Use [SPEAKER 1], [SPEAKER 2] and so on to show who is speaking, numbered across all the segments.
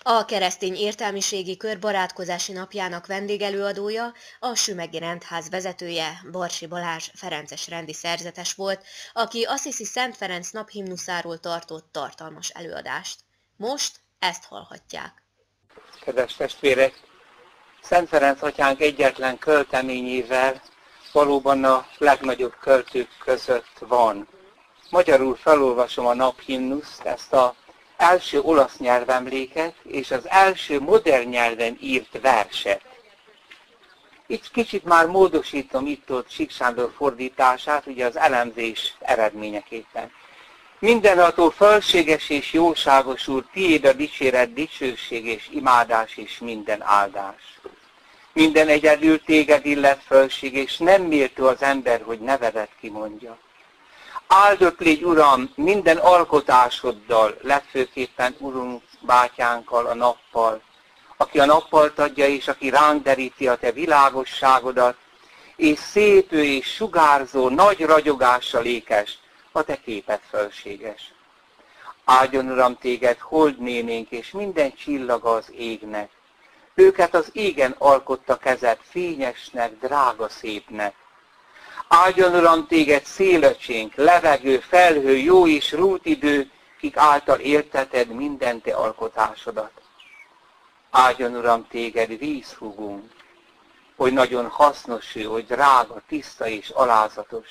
[SPEAKER 1] A keresztény értelmiségi kör barátkozási napjának vendégelőadója, a Sümegi Rendház vezetője, Barsi Balázs ferences rendi szerzetes volt, aki Assisi Szent Ferenc naphimnuszáról tartott tartalmas előadást. Most ezt hallhatják.
[SPEAKER 2] Kedves testvérek! Szent Ferenc atyánk egyetlen költeményével valóban a legnagyobb költők között van. Magyarul felolvasom a naphimnuszt, ezt az első olasz nyelvemléket és az első modern nyelven írt verset. Itt kicsit már módosítom itt-ott Sík Sándor fordítását, ugye az elemzés eredményeképpen. Mindenható, fölséges és jóságos Úr, tiéd a dicséret, dicsőség és imádás és minden áldás. Minden egyedül téged illet fölség, és nem méltó az ember, hogy nevedet kimondja. Áldott légy, Uram, minden alkotásoddal, legfőképpen Urunk bátyánkkal, a nappal, aki a nappalt adja, és aki ránk deríti a te világosságodat, és szépő és sugárzó, nagy ragyogással ékes, a te képed fölséges. Áldjon, Uram, téged holdnénénk, és minden csillaga az égnek. Őket az égen alkotta kezed, fényesnek, drága szépnek. Áldjon, Uram, téged szélöcsénk, levegő, felhő, jó és rútidő, kik által élteted minden te alkotásodat. Áldjon, Uram, téged vízhúgunk, hogy nagyon hasznos ő, hogy drága, tiszta és alázatos.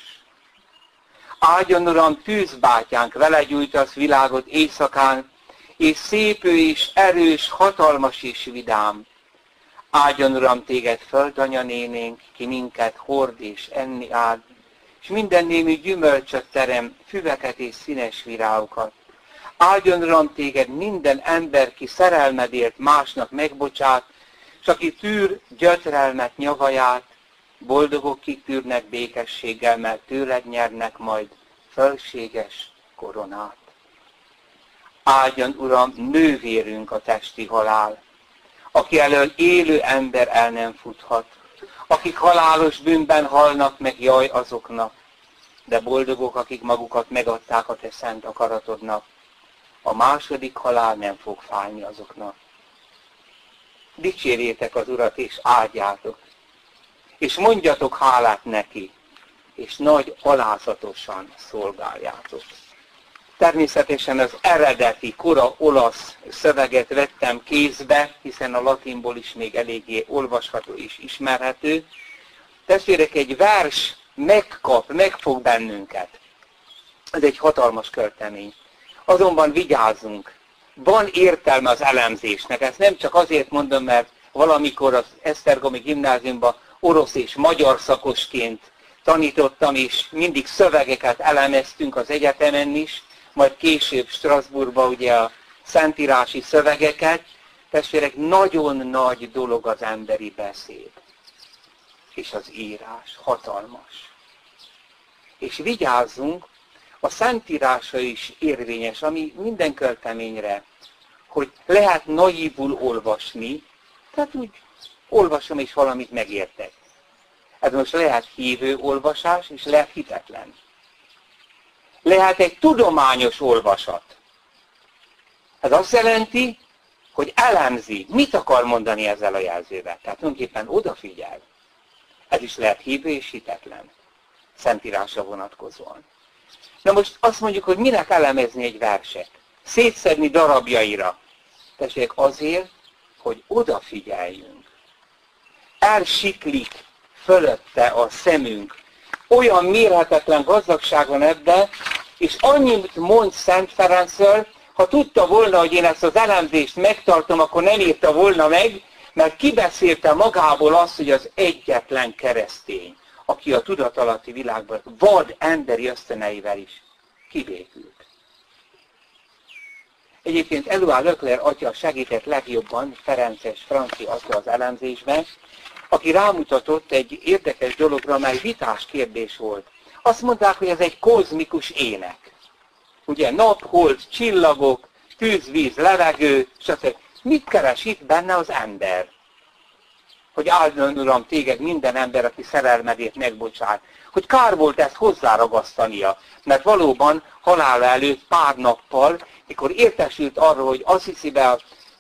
[SPEAKER 2] Áldjon, Uram, tűzbátyánk, vele gyújtasz világot éjszakán, és szép ő és erős, hatalmas és vidám. Áldjon, Uram, téged földanya-nénénk, ki minket hord és enni áld, és minden némű gyümölcsöt terem, füveket és színes virágokat. Áldjon, Uram, téged minden ember, ki szerelmedért másnak megbocsát, s aki tűr gyötrelmet, nyavaját, boldogok kitűrnek békességgel, mert tőled nyernek majd fölséges koronát. Áldjon, Uram, nővérünk a testi halál, aki elől élő ember el nem futhat, akik halálos bűnben halnak meg, jaj azoknak, de boldogok, akik magukat megadták a te szent akaratodnak, a második halál nem fog fájni azoknak. Dicsérjétek az Urat, és áldjátok, és mondjatok hálát neki, és nagy alázatosan szolgáljátok. Természetesen az eredeti, kora olasz szöveget vettem kézbe, hiszen a latinból is még eléggé olvasható és ismerhető. Testvérek, egy vers megfog bennünket. Ez egy hatalmas költemény. Azonban vigyázzunk, van értelme az elemzésnek. Ezt nem csak azért mondom, mert valamikor az Esztergomi gimnáziumban orosz és magyar szakosként tanítottam, és mindig szövegeket elemeztünk az egyetemen is, majd később Strasbourgban ugye a szentírási szövegeket. Testvérek, nagyon nagy dolog az emberi beszéd. És az írás hatalmas. És vigyázzunk, a szentírása is érvényes, ami minden költeményre, hogy lehet naívul olvasni, tehát úgy olvasom és valamit megértek. Ez most lehet hívő olvasás, és lehet hitetlen. Lehet egy tudományos olvasat. Ez azt jelenti, hogy elemzi, mit akar mondani ezzel a jelzővel. Tehát tulajdonképpen odafigyel. Ez is lehet hívő és hitetlen. Szentírásra vonatkozóan. Na most azt mondjuk, hogy minek elemezni egy verset? Szétszedni darabjaira. Tessék, azért, hogy odafigyeljünk. Elsiklik fölötte a szemünk. Olyan mérhetetlen gazdagság van ebben, és annyit mond Szent Ferencről, ha tudta volna, hogy én ezt az elemzést megtartom, akkor nem írta volna meg, mert kibeszélte magából azt, hogy az egyetlen keresztény, aki a tudatalatti világban vad emberi ösztöneivel is kibékült. Egyébként Éloi Leclerc atya segített legjobban, ferences francia atya az elemzésben, aki rámutatott egy érdekes dologra, mely vitás kérdés volt. Azt mondták, hogy ez egy kozmikus ének. Ugye nap, hold, csillagok, tűz, víz, levegő, stb. Mit keres itt benne az ember? Hogy áldjon, Uram, téged minden ember, aki szerelmedét megbocsát. Hogy kár volt ezt hozzáragasztania, mert valóban halála előtt pár nappal, mikor értesült arról, hogy Assisibe a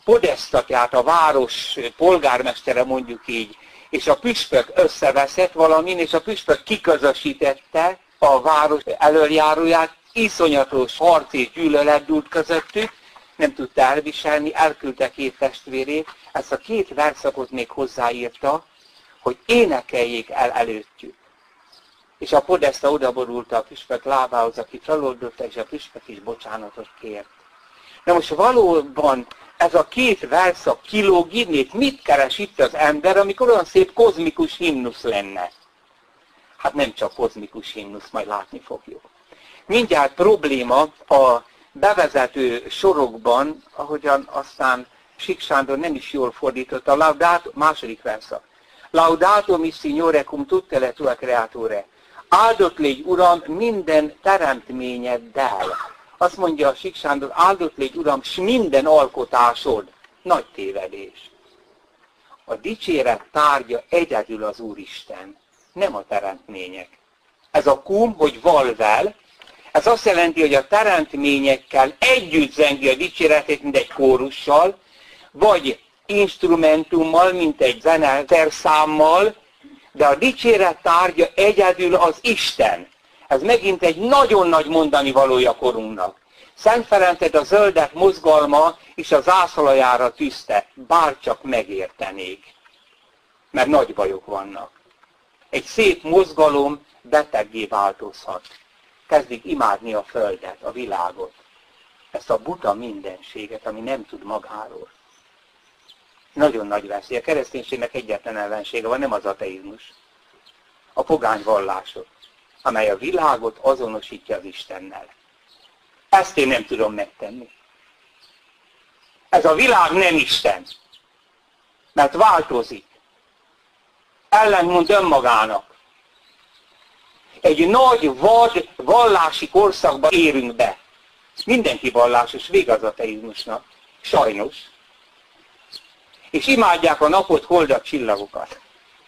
[SPEAKER 2] podesztatját, a város polgármestere mondjuk így, és a püspök összeveszett valamin, és a püspök kiközösítette a város elöljáróját, iszonyatos harc és gyűlölet dúlt közöttük, nem tudta elviselni, elküldte két testvérét, ezt a két verszakot még hozzáírta, hogy énekeljék el előttük. És a podeszta odaborulta a püspök lábához, aki feloldotta, és a püspök is bocsánatot kért. Na most valóban ez a két verszak kilóg innét, mit keres itt az ember, amikor olyan szép kozmikus himnusz lenne? Hát nem csak kozmikus himnusz, majd látni fogjuk. Mindjárt probléma a bevezető sorokban, ahogyan aztán Sík Sándor nem is jól fordította, a Laudato, második verszak. Laudato mi Signore cum tutte le tue creature. Áldott légy, Uram, minden teremtményeddel. Azt mondja a Sík Sándor, áldott légy, Uram, s minden alkotásod. Nagy tévedés. A dicséret tárgya egyedül az Úristen, nem a teremtmények. Ez a kum, hogy valvel, ez azt jelenti, hogy a teremtményekkel együtt zengi a dicséretét, mint egy kórussal, vagy instrumentummal, mint egy zeneszerszámmal, de a dicséret tárgya egyedül az Isten. Ez megint egy nagyon nagy mondani valója korunknak. Szent Ferencet a zöldek mozgalma és a zászlajára tűzte, bárcsak megértenék, mert nagy bajok vannak. Egy szép mozgalom beteggé változhat. Kezdik imádni a földet, a világot. Ezt a buta mindenséget, ami nem tud magáról. Nagyon nagy veszély. A kereszténységnek egyetlen ellensége van, nem az ateizmus. A pogány vallások, amely a világot azonosítja az Istennel. Ezt én nem tudom megtenni. Ez a világ nem Isten. Mert változik. Ellentmond önmagának. Egy nagy, vad, vallási korszakba érünk be. Mindenki vallásos, vége az ateizmusnak. Sajnos. És imádják a napot, holdat, csillagokat.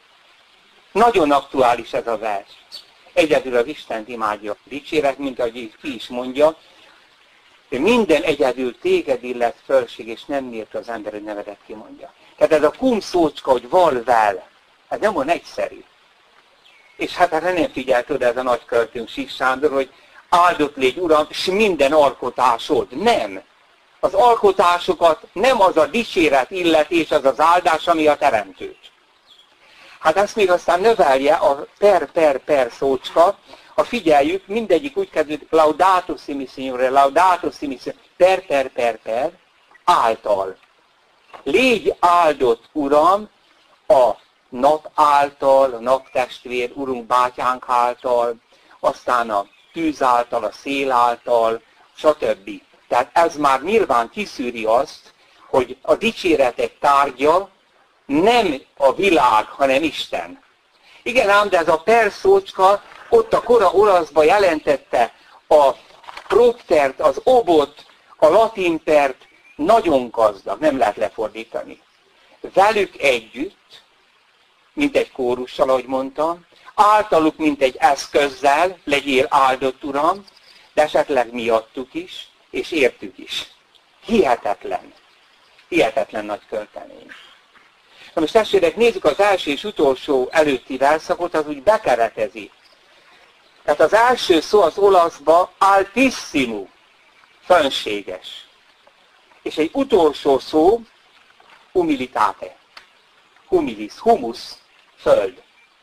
[SPEAKER 2] Nagyon aktuális ez a vers. Egyedül az Istent imádja. Dicséret, mint ahogy ki is mondja, minden egyedül téged illet fölség, és nem mért az ember, hogy nevedet kimondja. Tehát ez a kum szócska, hogy valvel, ez nem olyan egyszerű. És hát erre nem figyelt oda ez a nagy költőnk, Sík Sándor, hogy áldott légy, Uram, s minden alkotásod. Nem. Az alkotásokat nem az a dicséret illet, és az az áldás, ami a teremtőt. Hát ezt még aztán növelje a per szócska, ha figyeljük, mindegyik úgy kezdődik, Laudato si mi Signore, Laudato si mi Signore, per, által. Légy áldott, Uram, a nap által, a naptestvér, Urunk bátyánk által, aztán a tűz által, a szél által, stb. Tehát ez már nyilván kiszűri azt, hogy a dicséretek tárgya nem a világ, hanem Isten. Igen ám, de ez a per szócska ott a kora olaszban jelentette a proptert, az obot, a latinpert, nagyon gazdag, nem lehet lefordítani. Velük együtt, mint egy kórussal, ahogy mondtam, általuk, mint egy eszközzel, legyél áldott, Uram, de esetleg miattuk is, és értük is. Hihetetlen. Hihetetlen nagy költemény. Na most testvérek, nézzük az első és utolsó előtti verszakot, az úgy bekeretezi. Tehát az első szó az olaszba altissimo, fönséges. És egy utolsó szó, humilitate, humilis, humus, föld.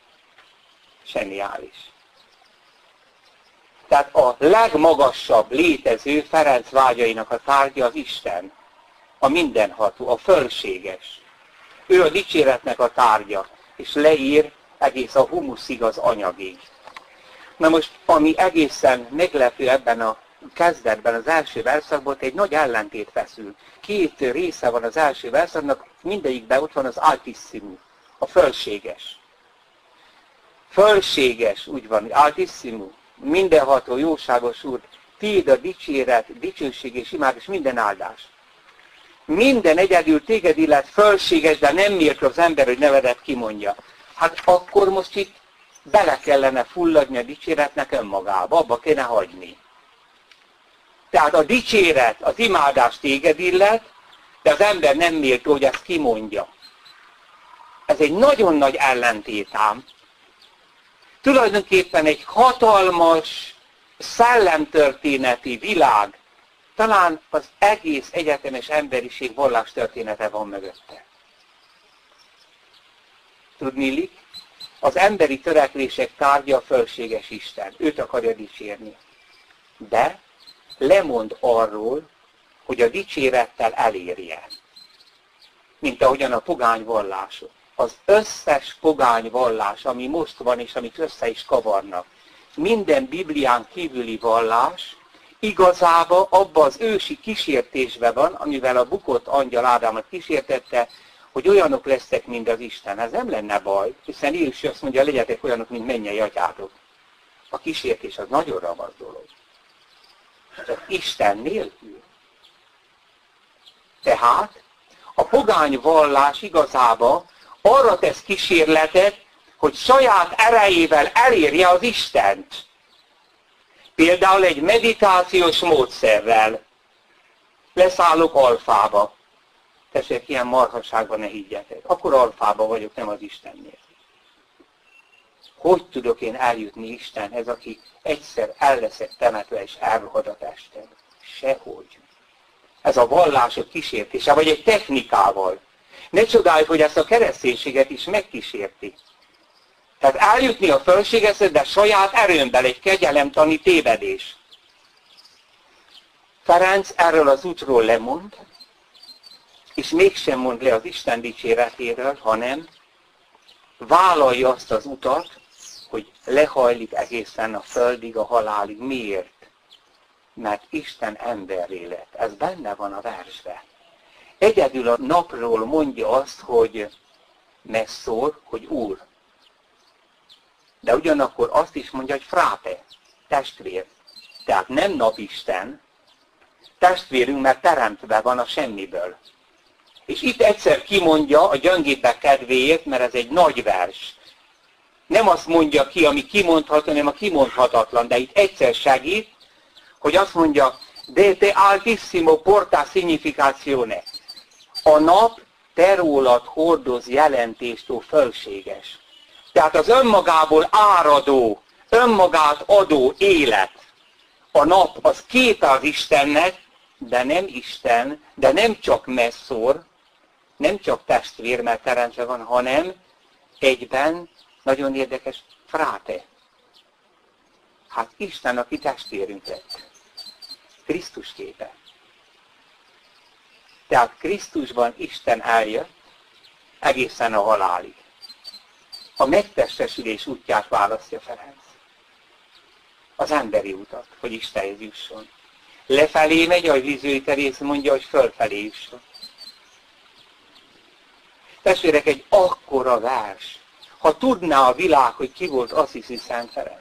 [SPEAKER 2] Zseniális. Tehát a legmagasabb létező Ferenc vágyainak a tárgya az Isten, a mindenható, a fölséges. Ő a dicséretnek a tárgya, és leír egész a humuszig, az anyagig. Na most, ami egészen meglepő ebben a kezdetben, az első verszakban, egy nagy ellentét feszül. Két része van az első verszaknak, mindegyikben ott van az altissimo, a fölséges. Fölséges, úgy van, altissimo, mindenható, jóságos Úr, tiéd a dicséret, dicsőség és imád, és minden áldás. Minden egyedül téged illet fölséges, de nem mért az ember, hogy nevedet kimondja. Hát akkor most itt bele kellene fulladni a dicséretnek önmagába, abba kéne hagyni. Tehát a dicséret, az imádás téged illet, de az ember nem méltó, hogy ezt kimondja. Ez egy nagyon nagy ellentét ám. Tulajdonképpen egy hatalmas szellemtörténeti világ, talán az egész egyetemes emberiség vallástörténete van mögötte. Tudniillik, az emberi törekvések tárgya a fölséges Isten. Őt akarja dicsérni. De lemond arról, hogy a dicsérettel elérje. Mint ahogyan a pogány vallások. Az összes pogány vallás, ami most van, és amit össze is kavarnak, minden Biblián kívüli vallás igazából abba az ősi kísértésben van, amivel a bukott angyal Ádámot kísértette, hogy olyanok lesznek, mint az Isten. Ez nem lenne baj, hiszen Jézus azt mondja, legyetek olyanok, mint mennyei atyátok. A kísértés az nagyon ravasz dolog. De Isten nélkül. Tehát a pogány vallás igazából arra tesz kísérletet, hogy saját erejével elérje az Istent. Például egy meditációs módszerrel. Leszállok alfába. Tessék, ilyen marhaságban ne higgyetek. Akkor alfába vagyok, nem az Istennél. Hogy tudok én eljutni Istenhez, aki egyszer el leszek temetve és elrohad a testem? Sehogy. Ez a vallások kísértése, vagy egy technikával. Ne csodáljuk, hogy ezt a kereszténységet is megkísérti. Tehát eljutni a fölséghez, de saját erőmben egy kegyelemtani tévedés. Ferenc erről az útról lemond, és mégsem mond le az Isten dicséretéről, hanem vállalja azt az utat, hogy lehajlik egészen a földig, a halálig. Miért? Mert Isten emberré lett. Ez benne van a versben. Egyedül a napról mondja azt, hogy messzor, hogy úr. De ugyanakkor azt is mondja, hogy fráte, testvér. Tehát nem napisten, testvérünk, mert teremtve van a semmiből. És itt egyszer kimondja a gyöngébbek kedvéért, mert ez egy nagy vers. Nem azt mondja ki, ami kimondható, hanem a kimondhatatlan, de itt egyszer segít, hogy azt mondja, de te altissimo porta significazione. A nap te rólad hordoz jelentéstől fölséges. Tehát az önmagából áradó, önmagát adó élet. A nap az képe az Istennek, de nem Isten, de nem csak messzor, nem csak testvér, mert teremtve van, hanem egyben, nagyon érdekes, fráte. Hát Isten, aki testvérünk lett. Krisztus képe. Tehát Krisztusban Isten eljött egészen a halálig. A megtestesülés útját választja Ferenc. Az emberi utat, hogy Istenhez jusson. Lefelé megy, ahogy Vizsői Teréz mondja, hogy fölfelé jusson. Testvérek, egy akkora vers. Ha tudná a világ, hogy ki volt Assisi Szent Ferenc.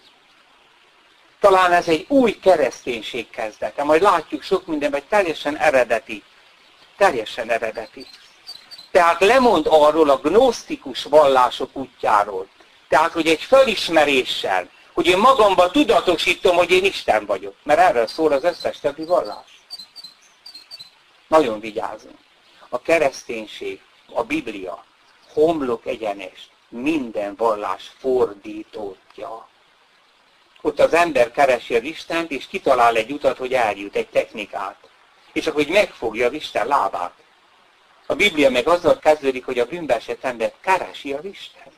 [SPEAKER 2] Talán ez egy új kereszténység kezdete. Majd látjuk sok mindenben, teljesen eredeti. Teljesen eredeti. Tehát lemond arról a gnosztikus vallások útjáról. Tehát, hogy egy fölismeréssel, hogy én magamban tudatosítom, hogy én Isten vagyok. Mert erről szól az összes többi vallás. Nagyon vigyázunk. A kereszténység, a Biblia, homlok egyenes, minden vallás fordítottja. Ott az ember keresi az Istent, és kitalál egy utat, hogy eljut, egy technikát. És akkor megfogja az Isten lábát. A Biblia meg azzal kezdődik, hogy a bűnbeesett embert keresi az Isten.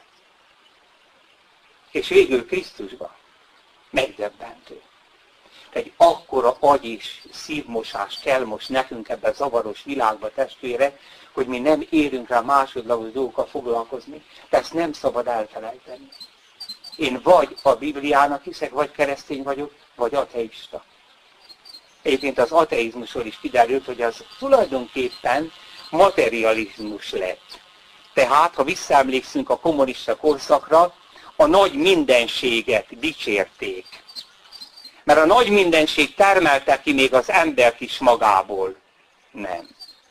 [SPEAKER 2] És végül Krisztusban. Megdöbbentő. Egy akkora agy és szívmosás kell most nekünk ebben a zavaros világban, testvére, hogy mi nem érünk rá másodlagos dolgokkal foglalkozni. De ezt nem szabad elfelejteni. Én vagy a Bibliának hiszek, vagy keresztény vagyok, vagy ateista. Egyébként az ateizmusról is kiderült, hogy az tulajdonképpen materializmus lett. Tehát, ha visszaemlékszünk a kommunista korszakra, a nagy mindenséget dicsérték. Mert a nagy mindenség termelte ki még az embert is magából. Nem.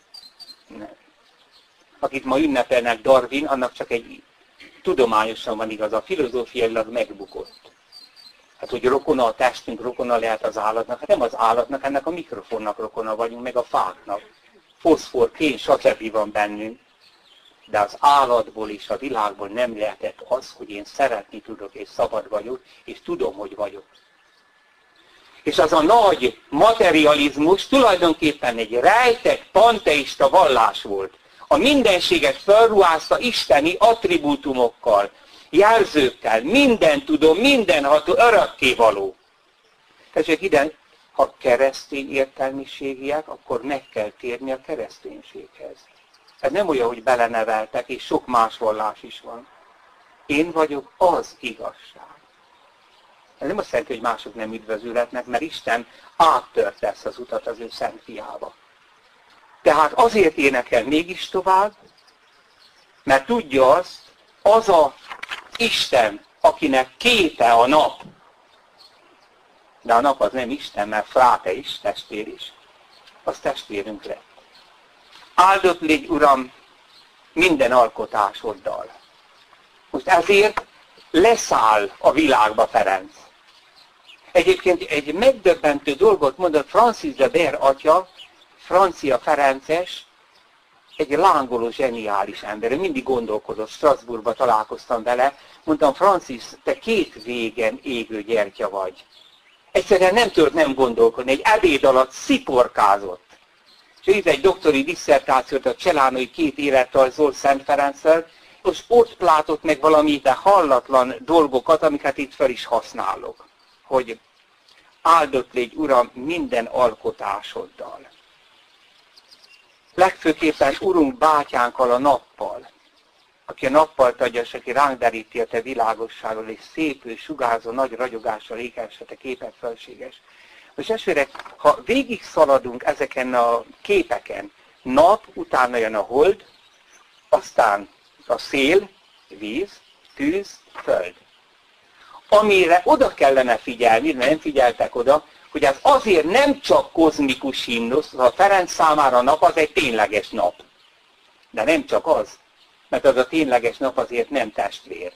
[SPEAKER 2] Akit ma ünnepelnek Darwin, annak csak egy tudományosan van igaz, a filozófiailag megbukott. Hát, hogy rokona a testünk, rokona lehet az állatnak. Hát nem az állatnak, ennek a mikrofonnak rokona vagyunk, meg a fáknak. foszfor, kén, stb. Van bennünk, de az állatból és a világból nem lehetett az, hogy én szeretni tudok, és szabad vagyok, és tudom, hogy vagyok. És az a nagy materializmus tulajdonképpen egy rejtett panteista vallás volt. A mindenséget felruházta isteni attribútumokkal, jelzőkkel, minden tudom, mindenható, örökkévaló. Tehát ide, ha keresztény értelmiségiek, akkor meg kell térni a kereszténységhez. Ez nem olyan, hogy beleneveltek, és sok más vallás is van. Én vagyok az igazság. Ez nem azt jelenti, hogy mások nem üdvözülhetnek, mert Isten áttört ezt az utat az ő szent fiába. Tehát azért énekel mégis tovább, mert tudja azt, az a Isten, akinek képe a nap, de a nap az nem Isten, mert fráte is, testvér is, az testvérünk lett. Áldott légy, Uram, minden alkotásoddal. Most ezért leszáll a világba Ferenc. Egyébként egy megdöbbentő dolgot mondott Francis de Beer atya, francia ferences, egy lángoló, zseniális ember. Mindig gondolkodott, Strasbourgba találkoztam vele. Mondtam, Francis, te két végen égő gyertya vagy. Egyszerűen nem tudott nem gondolkodni. Egy ebéd alatt sziporkázott. És írt egy doktori disszertációt a Cselánói 2 életrajzról Szent Ferenccel, és ott látott meg valami de hallatlan dolgokat, amiket itt fel is használok. Hogy áldott légy, Uram, minden alkotásoddal. Legfőképpen Urunk bátyánkkal, a nappal, aki a nappal adja, és aki ránk deríti a te világosságról, és szép, ő sugárzó, nagy ragyogással ékes, a te képed felséges. Most testvérek, ha végig szaladunk ezeken a képeken, nap, utána jön a hold, aztán a szél, víz, tűz, föld. Amire oda kellene figyelni, mert nem figyeltek oda, hogy ez azért nem csak kozmikus himnusz, a Ferenc számára a nap az egy tényleges nap. De nem csak az, mert az a tényleges nap azért nem testvér.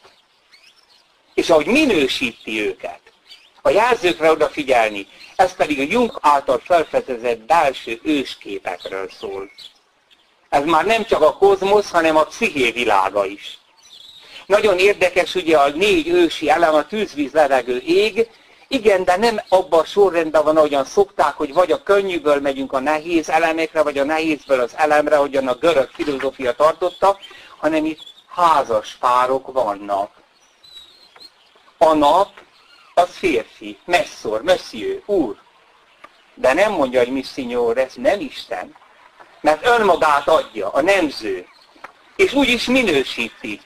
[SPEAKER 2] És ahogy minősíti őket, a jelzőkre odafigyelni, ez pedig a Jung által felfedezett belső ősképekről szól. Ez már nem csak a kozmosz, hanem a psziché világa is. Nagyon érdekes ugye a 4 ősi elem, a tűz, víz, levegő, ég. Igen, de nem abban a sorrendben van, ahogyan szokták, hogy vagy a könnyűből megyünk a nehéz elemekre, vagy a nehézből az elemre, ahogyan a görög filozófia tartotta, hanem itt házas párok vannak. A nap az férfi, messzor, monsieur, úr. De nem mondja, hogy mi signor, ez nem Isten. Mert önmagát adja, a nemző. És úgy is minősíti.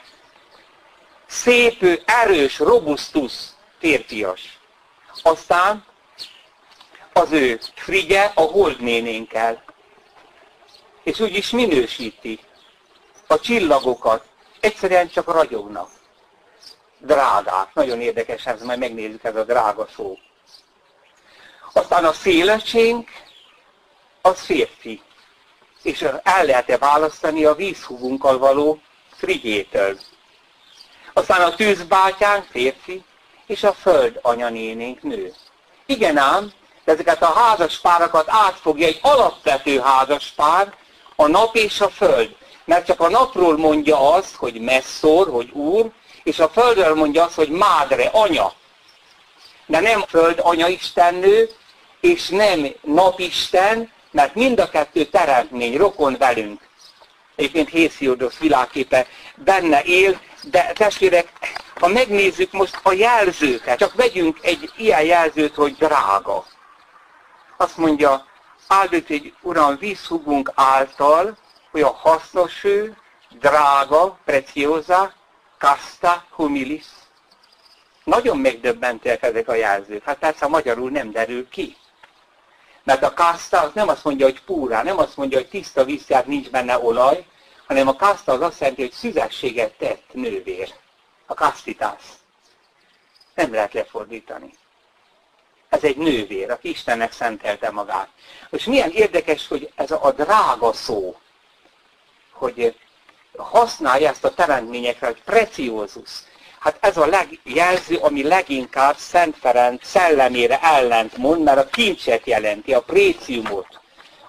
[SPEAKER 2] Szép, erős, robusztus, férfias. Aztán az ő frigye a holdnénénkkel. És úgy is minősíti. A csillagokat egyszerűen csak ragyognak. Drágák. Nagyon érdekes, ez majd megnézzük, ez a drága szó. Aztán a szélecsénk, az férfi. És el lehet-e választani a vízhúgunkkal való frigyétől. Aztán a tűzbátyánk férfi, és a föld anyanénénk nő. Igen ám, de ezeket a házaspárakat átfogja egy alapvető házaspár, a nap és a föld. Mert csak a napról mondja azt, hogy messzor, hogy úr, és a földről mondja azt, hogy mádre, anya. De nem föld anya istennő, és nem napisten, mert mind a kettő teremtmény, rokon velünk. Egyébként Hésziodosz világképe benne él, de testvérek, ha megnézzük most a jelzőket, csak vegyünk egy ilyen jelzőt, hogy drága. Azt mondja, áldott egy Uram vízhúgunk által, hogy a hasznos ő, drága, preciosa, casta, humilis. Nagyon megdöbbentőek ezek a jelzők. Hát persze magyarul nem derül ki. Mert a casta az nem azt mondja, hogy púrá, nem azt mondja, hogy tiszta vízját, nincs benne olaj, hanem a casta az azt jelenti, hogy szüzességet tett nővér. A castitas. Nem lehet lefordítani. Ez egy nővér, aki Istennek szentelte magát. Most milyen érdekes, hogy ez a drága szó, hogy használja ezt a teremtményekre, hogy preciózus. Hát ez a jelző, ami leginkább Szent Ferenc szellemére ellentmond, mert a kincset jelenti, a préciumot,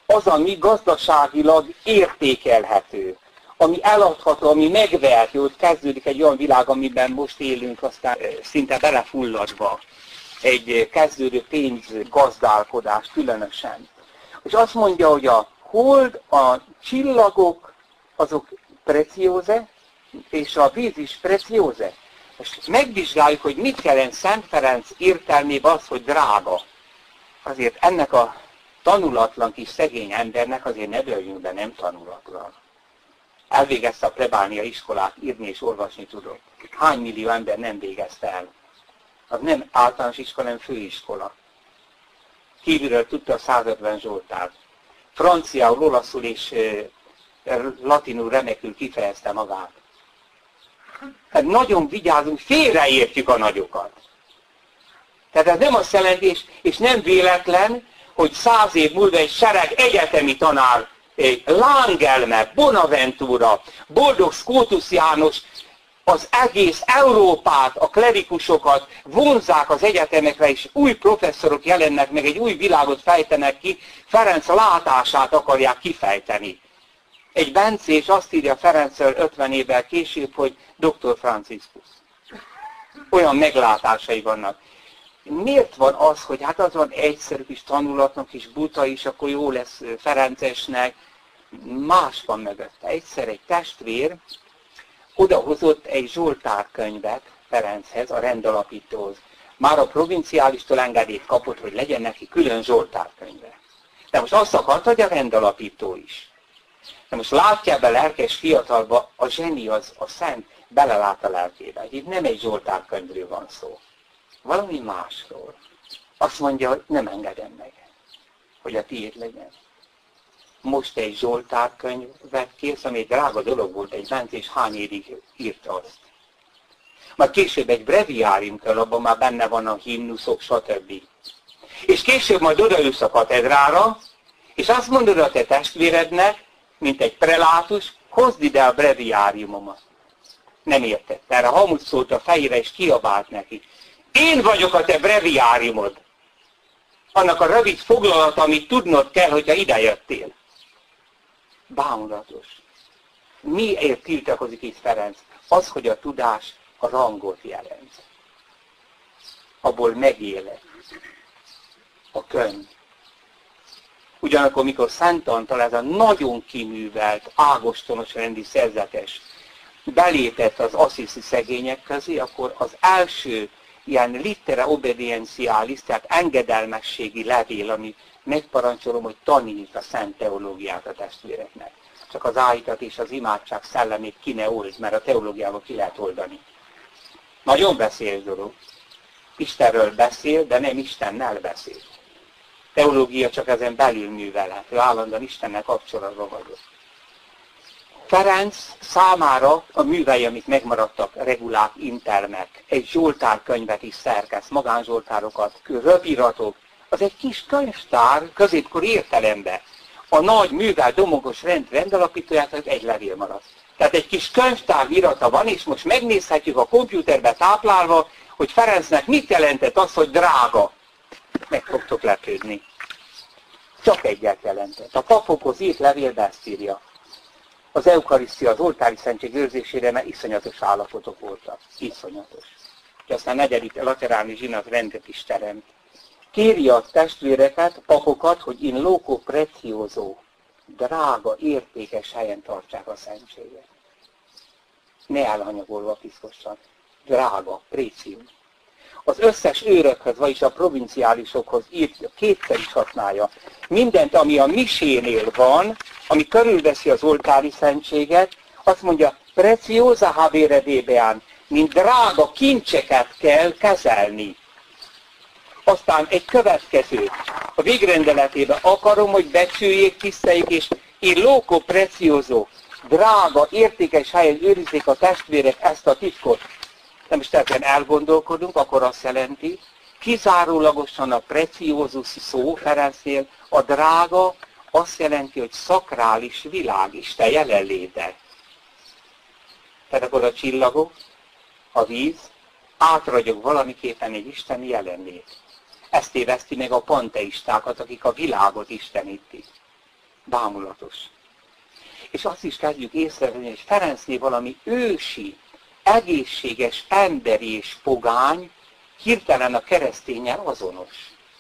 [SPEAKER 2] az, ami gazdaságilag értékelhető, ami eladható, ami megvehető, hogy kezdődik egy olyan világ, amiben most élünk, aztán szinte belefulladva egy kezdődő pénzgazdálkodás különösen. És azt mondja, hogy a hold, a csillagok, azok precióze, és a víz is precióze. És megvizsgáljuk, hogy mit jelent Szent Ferenc értelmében az, hogy drága. Azért ennek a tanulatlan kis szegény embernek azért ne dőljünk be, nem tanulatlan. Elvégezte a plebánia iskolát, írni és olvasni tudott. Hány millió ember nem végezte el? Az nem általános iskola, hanem főiskola. Kívülről tudta a 150 Zsoltárt. Franciául, olaszul és latinul remekül kifejezte magát. Hát nagyon vigyázunk, félreértjük a nagyokat. Tehát ez nem azt jelenti, és nem véletlen, hogy 100 év múlva egy sereg egyetemi tanár, Langelme, Bonaventura, Boldog Scotus János, az egész Európát, a klerikusokat vonzzák az egyetemekre, és új professzorok jelennek meg, egy új világot fejtenek ki, Ferenc látását akarják kifejteni. Egy bencés azt írja Ferencről 50 évvel később, hogy Dr. Franciscus. Olyan meglátásai vannak. Miért van az, hogy hát az van egyszerű kis tanulatnak is, buta is, akkor jó lesz Ferencesnek? Más van mögötte. Egyszer egy testvér odahozott egy Zsoltár könyvet Ferenchez, a rendalapítóhoz. Már a provinciálistól engedélyt kapott, hogy legyen neki külön Zsoltár könyve. De most azt akarta, hogy a rendalapító is. De most látja be lelkes fiatalba, a zseni, a szent belelát a lelkébe. Itt nem egy Zsoltár könyvről van szó. Valami másról. Azt mondja, hogy nem engedem meg, hogy a tiéd legyen. Most egy Zsoltár könyvet kész, ami egy drága dolog volt, egy bencés hány évig írt azt. Majd később egy breviárium kell, abban már benne van a himnuszok, stb. És később majd odaülsz a katedrára, és azt mondod a te testvérednek, mint egy prelátus, hozd ide a breviáriumomat. Nem értette. Erre hamut szólt a fejére, és kiabált neki. Én vagyok a te breviáriumod. Annak a rövid foglalata, amit tudnod kell, hogyha idejöttél. Bámulatos. Miért tiltakozik itt Ferenc? Az, hogy a tudás a rangot jelent. Abból megélek. A könyv. Ugyanakkor, mikor Szent Antal, ez a nagyon kiművelt, ágostonos rendi szerzetes belépett az assisi szegények közé, akkor az első ilyen littera obedientialis, tehát engedelmességi levél, ami megparancsolom, hogy tanítsd a szent teológiát a testvéreknek. Csak az áhítat és az imádság szellemét ki ne old, mert a teológiával ki lehet oldani. Nagyon beszél dolog. Istenről beszél, de nem Istennel beszél. Teológia csak ezen belül művelhető, állandóan Istennel kapcsolatban vagyok. Ferenc számára a művei, amik megmaradtak, regulák, intermek, egy Zsoltár könyvet is szerkeszt, magánzsoltárokat, röpiratok, az egy kis könyvtár középkori értelemben. A nagy művelt domogos rendalapítóját az egy levél maradt. Tehát egy kis könyvtár irata van, és most megnézhetjük a kompjúterbe táplálva, hogy Ferencnek mit jelentett az, hogy drága. Meg fogtok lepődni. Csak egyet jelentett. A papokhoz írt levélbe ezt írja. Az eukarisztia, az oltári szentség őrzésére, mert iszonyatos állapotok voltak. Iszonyatos. És aztán negyedik lateráni zsinat rendet is teremt. Kéri a testvéreket, papokat, hogy in loco prezioso, drága, értékes helyen tartsák a szentséget. Ne elhanyagolva piszkosan. Drága, précium. Az összes őrökhöz, vagyis a provinciálisokhoz írt, kétszer is használja. Mindent, ami a misénél van, ami körülveszi az oltári szentséget, azt mondja, preciosa habere debean, mint drága kincseket kell kezelni. Aztán egy következő. A végrendeletében akarom, hogy becsüljék, tiszteljék, és in loco precioso, drága, értékes helyen őrizzék a testvérek ezt a titkot. De most ebben elgondolkodunk, akkor azt jelenti, kizárólagosan a preciózus szó Ferencnél, a drága azt jelenti, hogy szakrális világ, Isten jelenléte. Tehát akkor a csillagok, a víz átragyog valamiképpen egy isteni jelenlét. Ezt téveszti meg a panteistákat, akik a világot istenítik. Bámulatos. És azt is kezdjük észrevenni, hogy Ferencnél valami ősi, egészséges, emberi és pogány hirtelen a kereszténnyel azonos.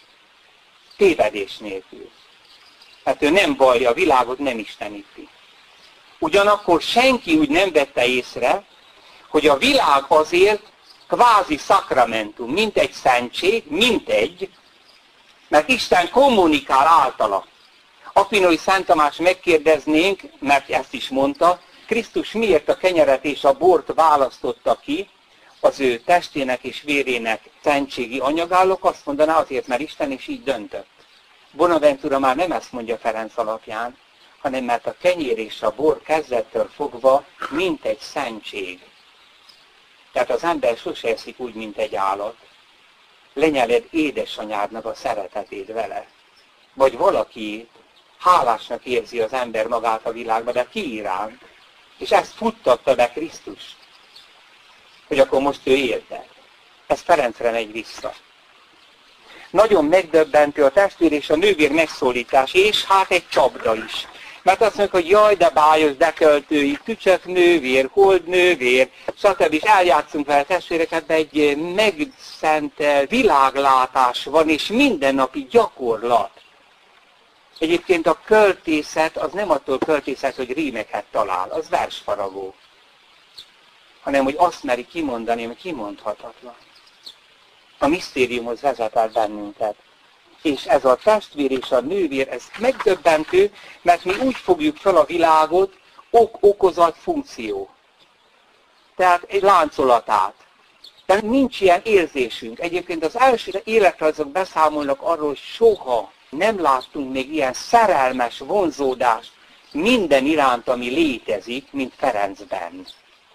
[SPEAKER 2] Tévedés nélkül. Hát ő nem vallja a világot, nem isteníti. Ugyanakkor senki úgy nem vette észre, hogy a világ azért kvázi szakramentum, mint egy szentség, mert Isten kommunikál általa. Aquinói Szent Tamás megkérdeznénk, mert ezt is mondta, Krisztus miért a kenyeret és a bort választotta ki az ő testének és vérének szentségi anyagállók, azt mondaná azért, mert Isten is így döntött. Bonaventura már nem ezt mondja Ferenc alapján, hanem mert a kenyér és a bor kezdettől fogva mint egy szentség. Tehát az ember sose eszik úgy, mint egy állat. Lenyeled édesanyádnak a szeretetét vele. Vagy valaki hálásnak érzi az ember magát a világban, de ki iránt. És ezt futtatta be Krisztus. Hogy akkor most ő élte. Ez Ferencre megy vissza. Nagyon megdöbbentő a testvér és a nővér megszólítás, és hát egy csapda is. Mert azt mondjuk, hogy jaj, de bájos, de költői, tücsök nővér, hold nővér, stb. És eljátszunk vele testvéreket, de egy megszentelt világlátás van, és mindennapi gyakorlat. Egyébként a költészet, az nem attól költészet, hogy rímeket talál, az versfaragó. Hanem, hogy azt meri kimondani, ami kimondhatatlan. A misztériumhoz vezet el bennünket. És ez a testvér és a nővér, ez megdöbbentő, mert mi úgy fogjuk fel a világot, ok-okozat funkció. Tehát egy láncolatát. De nincs ilyen érzésünk. Egyébként az első életrajzok beszámolnak arról, hogy soha nem láttunk még ilyen szerelmes vonzódást minden iránt, ami létezik, mint Ferencben.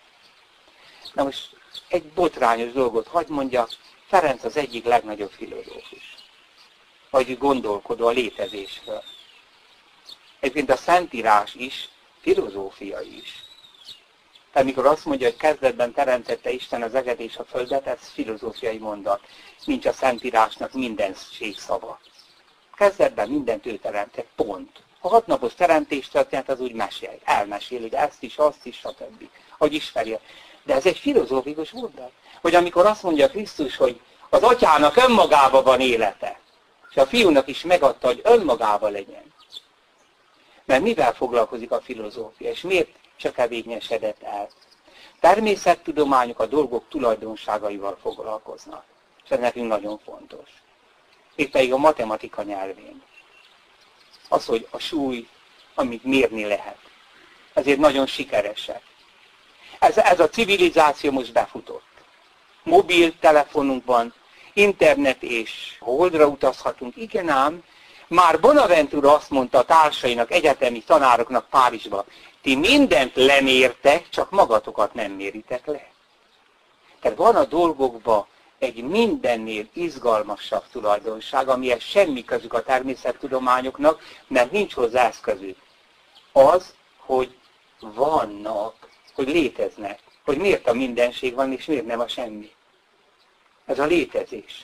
[SPEAKER 2] Na most egy botrányos dolgot hadd mondjak, Ferenc az egyik legnagyobb filozófus. Vagy gondolkodó a létezésről. Egyébként a Szentírás is, filozófia is. Tehát mikor azt mondja, hogy kezdetben teremtette Isten az eget és a földet, ez filozófiai mondat. Nincs a Szentírásnak mindenség szava. Kezdetben mindent ő teremtett, pont. A 6 napos teremtés történet az úgy mesél, elmeséli, de ezt is, azt is, stb. Hogy ismeri. De ez egy filozófikus mondat. Hogy amikor azt mondja Krisztus, hogy az atyának önmagában van élete, és a fiúnak is megadta, hogy önmagában legyen. Mert mivel foglalkozik a filozófia, és miért csak evényesedett el? Természettudományok a dolgok tulajdonságaival foglalkoznak. És ez nekünk nagyon fontos. Itt pedig a matematika nyelvén. Az, hogy a súly, amit mérni lehet. Ezért nagyon sikeresek. Ez a civilizáció most befutott. Mobiltelefonunkban, internet és holdra utazhatunk. Igen ám, már Bonaventura azt mondta a társainak, egyetemi tanároknak Párizsba, ti mindent lemértek, csak magatokat nem méritek le. Tehát van a dolgokban egy mindennél izgalmasabb tulajdonság, amihez semmi közük a természettudományoknak, mert nincs hozzá eszközük. Az, hogy vannak, hogy léteznek. Hogy miért a mindenség van, és miért nem a semmi. Ez a létezés.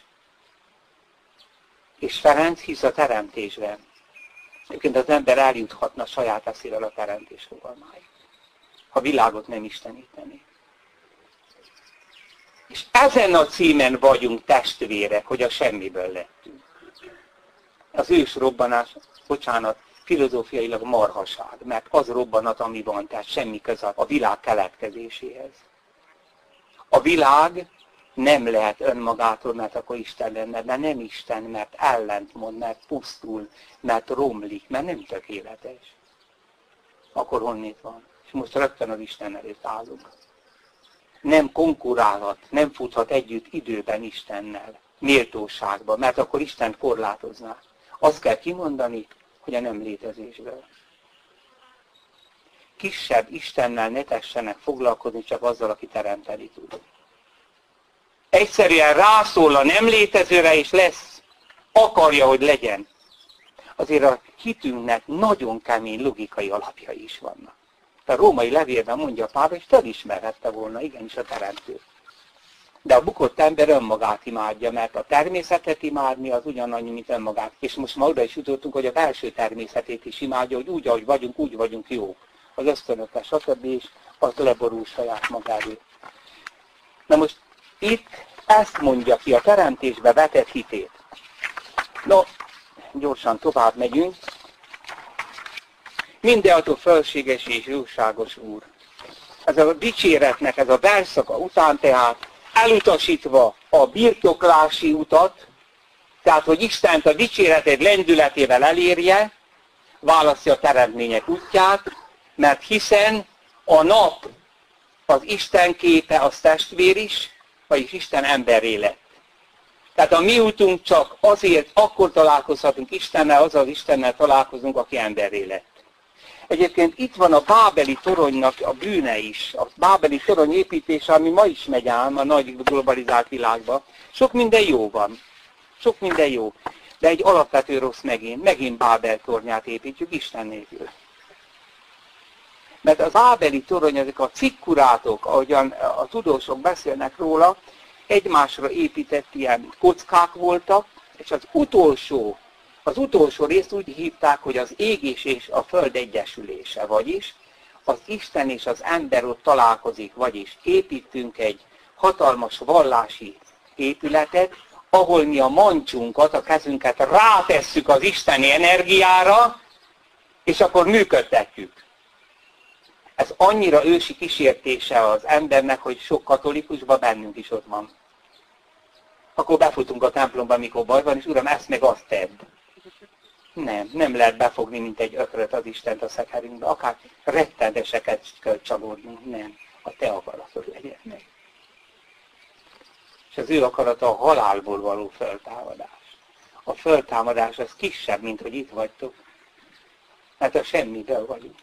[SPEAKER 2] És Ferenc hisz a teremtésben. Egyébként az ember eljuthatna saját eszével a teremtés fogalmáig. Ha világot nem isteníteni. És ezen a címen vagyunk testvérek, hogy a semmiből lettünk. Az ősrobbanás, bocsánat, filozófiailag marhaság, mert az robbanat, ami van, tehát semmi köze a világ keletkezéséhez. A világ nem lehet önmagától, mert akkor Isten lenne, de nem Isten, mert ellentmond, mert pusztul, mert romlik, mert nem tökéletes. Akkor honnét van? És most rögtön az Isten előtt állunk. Nem konkurálhat, nem futhat együtt időben Istennel, méltóságban, mert akkor Isten korlátozná. Azt kell kimondani, hogy a nem létezésből. Kisebb Istennel ne tessenek foglalkozni, csak azzal, aki teremteni tud. Egyszerűen rászól a nem létezőre, és lesz, akarja, hogy legyen. Azért a hitünknek nagyon kemény logikai alapjai is vannak. A római levélben mondja Pál, hogy felismerhette volna igenis a teremtőt. De a bukott ember önmagát imádja, mert a természetet imádni az ugyanannyi, mint önmagát. És most ma oda is jutottunk, hogy a belső természetét is imádja, hogy úgy, ahogy vagyunk, úgy vagyunk jók. Az ösztönökkel, stb. És az leborul saját magáról. Na most itt ezt mondja ki, a teremtésbe vetett hitét. No, gyorsan tovább megyünk. Mindenható fölséges és jóságos Úr. Ez a dicséretnek, ez a versszaka után tehát elutasítva a birtoklási utat, tehát hogy Istent a dicséreted lendületével elérje, választja a teremtmények útját, mert hiszen a nap az Isten képe, az testvér is, vagyis Isten emberré lett. Tehát a mi útunk csak azért, akkor találkozhatunk Istennel, az az Istennel találkozunk, aki emberré lett. Egyébként itt van a bábeli toronynak a bűne is. A bábeli torony építése, ami ma is megy ám a nagy globalizált világban. Sok minden jó van. Sok minden jó. De egy alapvető rossz megint Bábel tornyát építjük Isten nélkül. Mert a bábeli torony, ezek a cikkurátok, ahogyan a tudósok beszélnek róla, egymásra épített ilyen kockák voltak, és az utolsó részt úgy hívták, hogy az ég és a föld egyesülése, vagyis az Isten és az ember ott találkozik, vagyis építünk egy hatalmas vallási épületet, ahol mi a mancsunkat, a kezünket rátesszük az isteni energiára, és akkor működtetjük. Ez annyira ősi kísértése az embernek, hogy sok katolikusban bennünk is ott van. Akkor befutunk a templomba, mikor baj van, és Uram, ezt meg azt tedd. Nem lehet befogni, mint egy ökröt az Istent a szekerünkbe. Akár rettenteseket kell csagódnunk. Nem. A te akaratod legyen meg. És az ő akarata a halálból való föltámadás. A föltámadás az kisebb, mint hogy itt vagytok. Mert a semmiből vagyunk.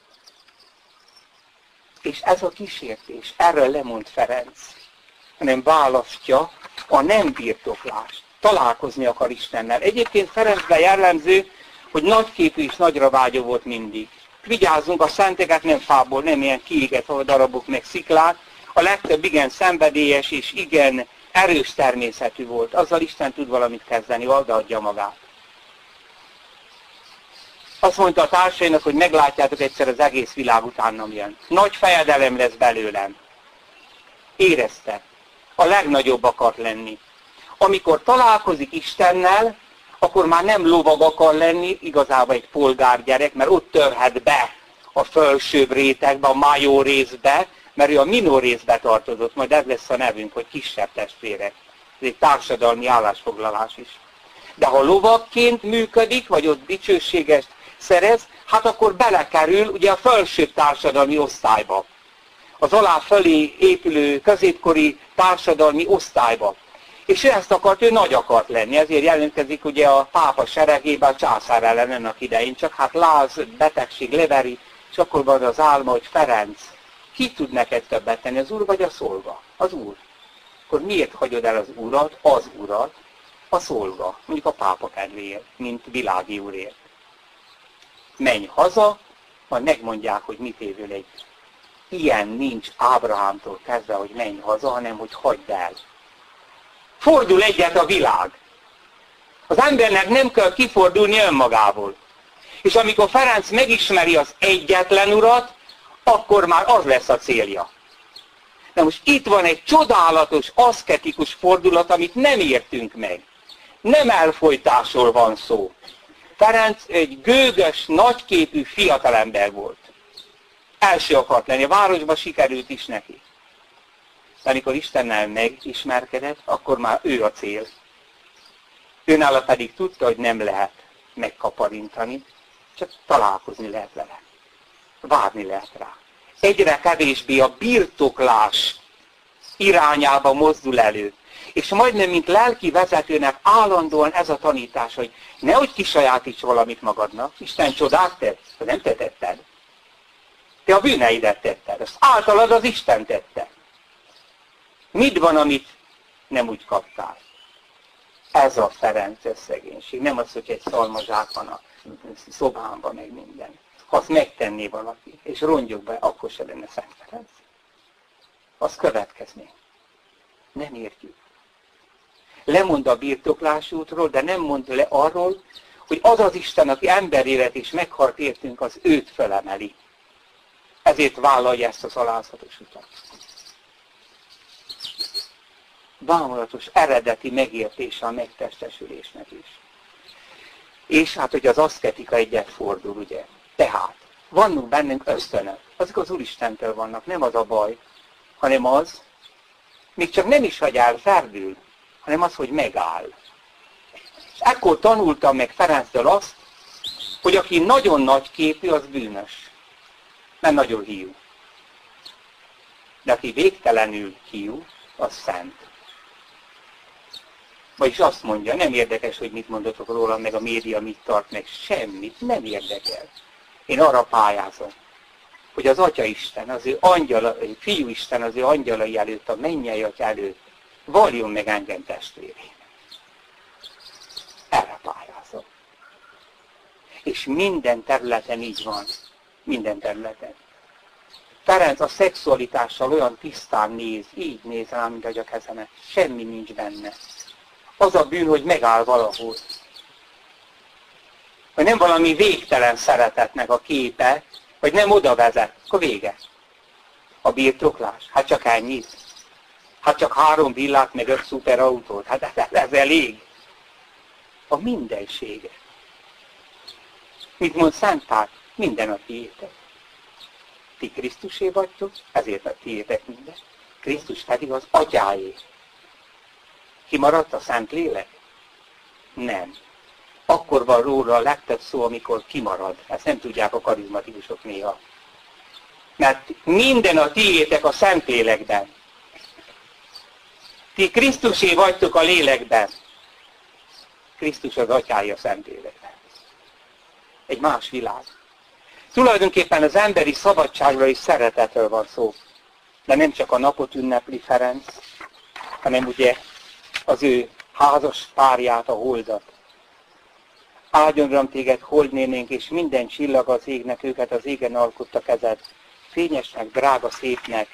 [SPEAKER 2] És ez a kísértés, erről lemond Ferenc, hanem választja a nem birtoklást. Találkozni akar Istennel. Egyébként Ferencben jellemző, hogy nagyképű és nagyra vágyó volt mindig. Vigyázzunk, a szenteket nem fából, nem ilyen kiégett darabok, meg sziklák. A legtöbb igen szenvedélyes és igen erős természetű volt. Azzal Isten tud valamit kezdeni, odaadja magát. Azt mondta a társainak, hogy meglátjátok egyszer, az egész világ utánam jön. Nagy fejedelem lesz belőlem. Érezte. A legnagyobb akart lenni. Amikor találkozik Istennel, akkor már nem lovag akar lenni, igazából egy polgárgyerek, mert ott törhet be a felsőbb rétegbe, a major részbe, mert ő a minor részbe tartozott, majd ez lesz a nevünk, hogy kisebb testvérek. Ez egy társadalmi állásfoglalás is. De ha lovagként működik, vagy ott dicsőséges szerez, hát akkor belekerül ugye a felsőbb társadalmi osztályba. Az alá fölé épülő középkori társadalmi osztályba. És ő ezt akart, ő nagy akart lenni, ezért jelentkezik ugye a pápa seregében a császár ellen ennek idején, csak hát láz, betegség leveri, és akkor van az álma, hogy Ferenc, ki tud neked többet tenni, az úr vagy a szolga? Az úr. Akkor miért hagyod el az urat, a szolga, mondjuk a pápa kedvéért, mint világi úrért? Menj haza, majd megmondják, hogy mit évül egy. Ilyen nincs Ábrahámtól kezdve, hogy menj haza, hanem hogy hagyd el. Fordul egyet a világ. Az embernek nem kell kifordulni önmagából. És amikor Ferenc megismeri az egyetlen urat, akkor már az lesz a célja. Na most itt van egy csodálatos, aszketikus fordulat, amit nem értünk meg. Nem elfojtásról van szó. Ferenc egy gőgös, nagyképű fiatalember volt. Első akart lenni. A városban sikerült is neki. De amikor Istennel megismerkedett, akkor már ő a cél. Őnála pedig tudta, hogy nem lehet megkaparintani, csak találkozni lehet vele. Várni lehet rá. Egyre kevésbé a birtoklás irányába mozdul elő. És majdnem, mint lelki vezetőnek állandóan ez a tanítás, hogy nehogy kisajátíts valamit magadnak. Isten csodát tett, de nem te tetted. Te a bűneidet tetted. Azt általad az Isten tette. Mit van, amit nem úgy kaptál? Ez a Ferences szegénység. Nem az, hogy egy szalmazsák van a szobámban, meg minden. Ha azt megtenné valaki, és rongyok be, akkor se lenne Szent Ferenc. Az következmény. Nem értjük. Lemond a birtoklás útról, de nem mond le arról, hogy az az Isten, aki emberélet és meghalt értünk, az őt felemeli. Ezért vállalja ezt az alázatos utat. Bámulatos, eredeti megértése a megtestesülésnek is. És hát, hogy az aszketika egyet fordul, ugye. Tehát, vannak bennünk ösztönök. Azok az Úristentől vannak, nem az a baj, hanem az, még csak nem is, hogy elferdül, hanem az, hogy megáll. És ekkor tanultam meg Ferenctől azt, hogy aki nagyon nagy képű, az bűnös. Nem nagyon hiú. De aki végtelenül hiú, az szent. Vagyis azt mondja, nem érdekes, hogy mit mondatok róla, meg a média mit tart, meg semmit, nem érdekel. Én arra pályázom, hogy az Atyaisten, az ő angyala, Fiúisten az ő angyalai előtt, a mennyei Atya előtt valljon meg engem testvérének. Erre pályázom. És minden területen így van. Minden területen. Ferenc a szexualitással olyan tisztán néz, így néz rám, mint ahogy a kezemet. Semmi nincs benne. Az a bűn, hogy megáll valahol. Hogy nem valami végtelen szeretetnek a képe, vagy nem oda vezet, akkor vége. A birtoklás, hát csak ennyit. Hát csak 3 villát, meg 5 szuperautót, hát ez elég. A mindensége. Mit mond Szentpál? Minden a tiétek. Ti Krisztusé vagytok, ezért a tiétek minden. Krisztus pedig az Atyáé. Kimaradt a Szentlélek? Nem. Akkor van róla a legtöbb szó, amikor kimarad. Ezt nem tudják a karizmatikusok néha. Mert minden a tiétek a Szentlélekben. Ti Krisztusé vagytok a lélekben. Krisztus az Atyája a Szentlélekben. Egy más világ. Tulajdonképpen az emberi szabadságra és szeretetről van szó. De nem csak a napot ünnepli Ferenc, hanem ugye az ő házas párját, a holdat. Áldjon rám téged, holdnénénk, és minden csillag az égnek, őket az égen alkotta kezed. Fényesnek, drága, szépnek.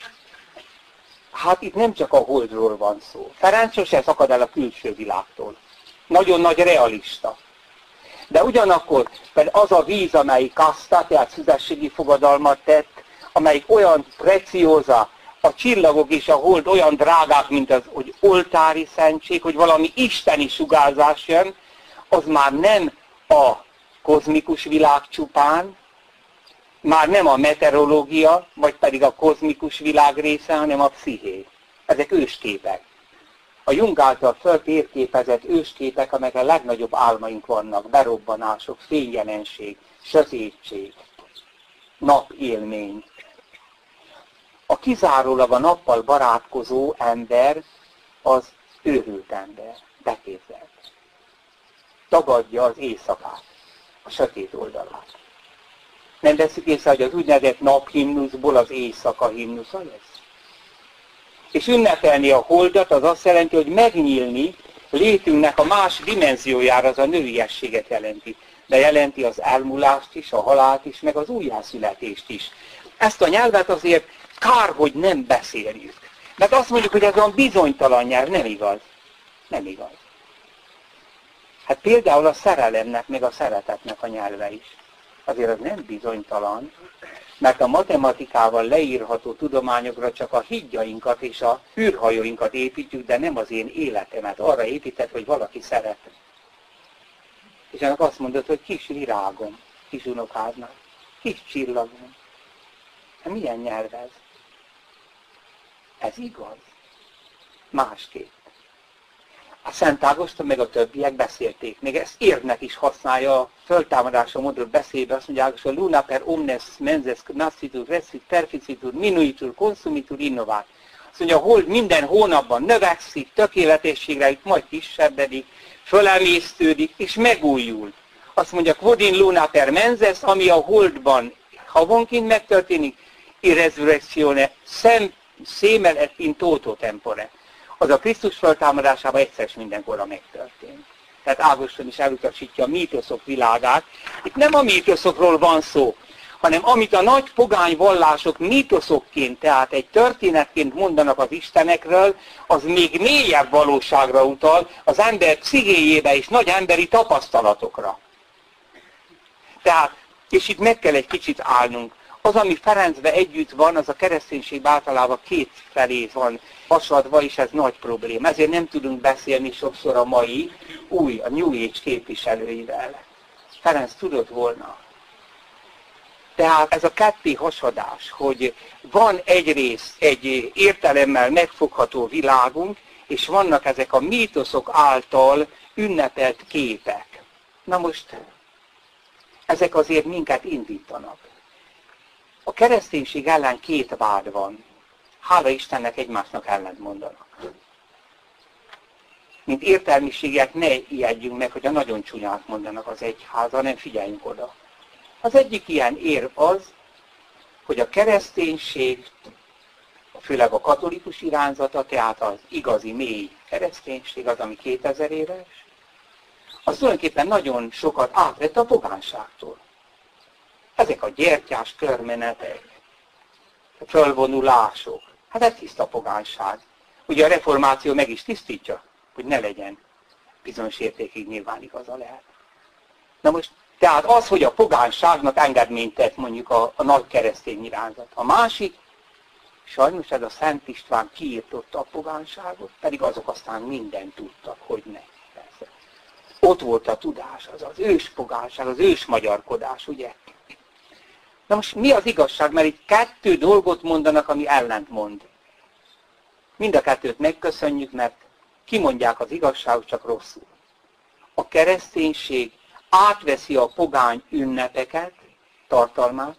[SPEAKER 2] Hát itt nem csak a holdról van szó. Ferenc sose szakad el a külső világtól. Nagyon nagy realista. De ugyanakkor az a víz, amelyik kaszta, tehát szüzességi fogadalmat tett, amelyik olyan precióza, a csillagok és a hold olyan drágák, mint az, hogy oltári szentség, hogy valami isteni sugárzás jön, az már nem a kozmikus világ csupán, már nem a meteorológia, vagy pedig a kozmikus világ része, hanem a psziché. Ezek ősképek. A Jung által föltérképezett ősképek, amelyek a legnagyobb álmaink vannak, berobbanások, fényjelenség, sötétség, napélmény. A kizárólag a nappal barátkozó ember az őrült ember, beképzelt. Tagadja az éjszakát, a sötét oldalát. Nem veszük észre, hogy az úgynevezett naphimnuszból az éjszaka himnusza lesz? És ünnepelni a holdat az azt jelenti, hogy megnyílni létünknek a más dimenziójára, az a nőiességet jelenti. De jelenti az elmúlást is, a halált is, meg az újjászületést is. Ezt a nyelvet azért kár, hogy nem beszéljük. Mert azt mondjuk, hogy ez olyan bizonytalan nyelv, nem igaz. Nem igaz. Hát például a szerelemnek, meg a szeretetnek a nyelve is. Azért az nem bizonytalan, mert a matematikával leírható tudományokra csak a hídjainkat és a űrhajóinkat építjük, de nem az én életemet. Arra épített, hogy valaki szeret. És annak azt mondod, hogy kis virágom, kis unokádnak, kis csillagom. Hát milyen nyelv ez? Ez igaz. Másképp. A Szent Ágoston meg a többiek beszélték. Még ezt érvnek is használja a föltámadásra mondott beszédbe. Azt mondja Ágoston, luna per omnes menses nascitur, resit, perficitur, minuitur, consumitur, innovát. Azt mondja, a hold minden hónapban növekszik, tökéletességre jut, majd kisebbedik, fölemésztődik, és megújul. Azt mondja, quodin luna per menses, ami a holdban havonként megtörténik, in resurrectione semel et in toto tempore. Az a Krisztus föltámadásában egyszer mindenkorra megtörtént. Tehát Ágoston is elutasítja a mítoszok világát. Itt nem a mítoszokról van szó, hanem amit a nagy pogány vallások mítoszokként, tehát egy történetként mondanak az istenekről, az még mélyebb valóságra utal, az ember pszichéjébe és nagy emberi tapasztalatokra. Tehát, és itt meg kell egy kicsit állnunk. Az, ami Ferencben együtt van, az a kereszténység általában két felé van hasadva, és ez nagy probléma. Ezért nem tudunk beszélni sokszor a mai a New Age képviselőivel. Ferenc tudott volna. Tehát ez a ketté hasadás, hogy van egyrészt egy értelemmel megfogható világunk, és vannak ezek a mítoszok által ünnepelt képek. Na most, ezek azért minket indítanak. A kereszténység ellen két vád van. Hála Istennek egymásnak ellent mondanak. Mint értelmiségek ne ijedjünk meg, hogyha nagyon csúnyát mondanak az egyháza, nem figyeljünk oda. Az egyik ilyen érv az, hogy a kereszténység, főleg a katolikus irányzata, tehát az igazi mély kereszténység, az, ami 2000 éves, az tulajdonképpen nagyon sokat átvett a pogánságtól. Ezek a gyertyás körmenetek, a fölvonulások, hát ez tiszta pogánság. Ugye a reformáció meg is tisztítja, hogy ne legyen. Bizonyos értékig nyilván igaza lehet. Na most, tehát az, hogy a pogánságnak engedményt tett mondjuk a nagy keresztény irányzat. A másik, sajnos ez a Szent István kiirtotta a pogánságot, pedig azok aztán mindent tudtak, hogy ne. Persze. Ott volt a tudás, az ős pogánság, az ős magyarkodás, ugye? Na most mi az igazság? Mert itt kettő dolgot mondanak, ami ellentmond. Mind a kettőt megköszönjük, mert kimondják az igazságot, csak rosszul. A kereszténység átveszi a pogány ünnepeket, tartalmát,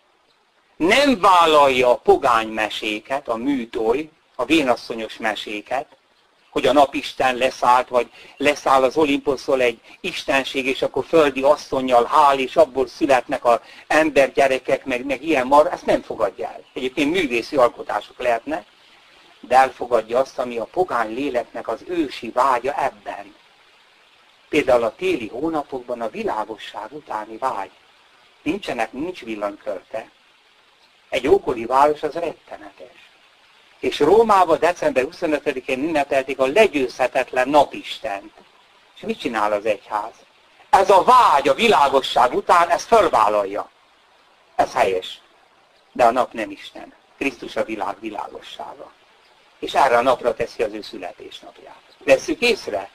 [SPEAKER 2] nem vállalja a pogány meséket, a műtoly, a vénasszonyos meséket, hogy a napisten leszállt, vagy leszáll az Olimposzról egy istenség, és akkor földi asszonnyal hál, és abból születnek az embergyerekek, meg ilyen mar, ezt nem fogadja el. Egyébként művészi alkotások lehetnek, de elfogadja azt, ami a pogány léleknek az ősi vágya ebben. Például a téli hónapokban a világosság utáni vágy. Nincs villanykörte. Egy ókori város az rettenetes. És Rómában december 25-én ünnepelték a legyőzhetetlen napistent. És mit csinál az egyház? Ez a vágy a világosság után, ezt fölvállalja. Ez helyes. De a nap nem Isten. Krisztus a világ világossága. És erre a napra teszi az ő születésnapját. Vesszük észre?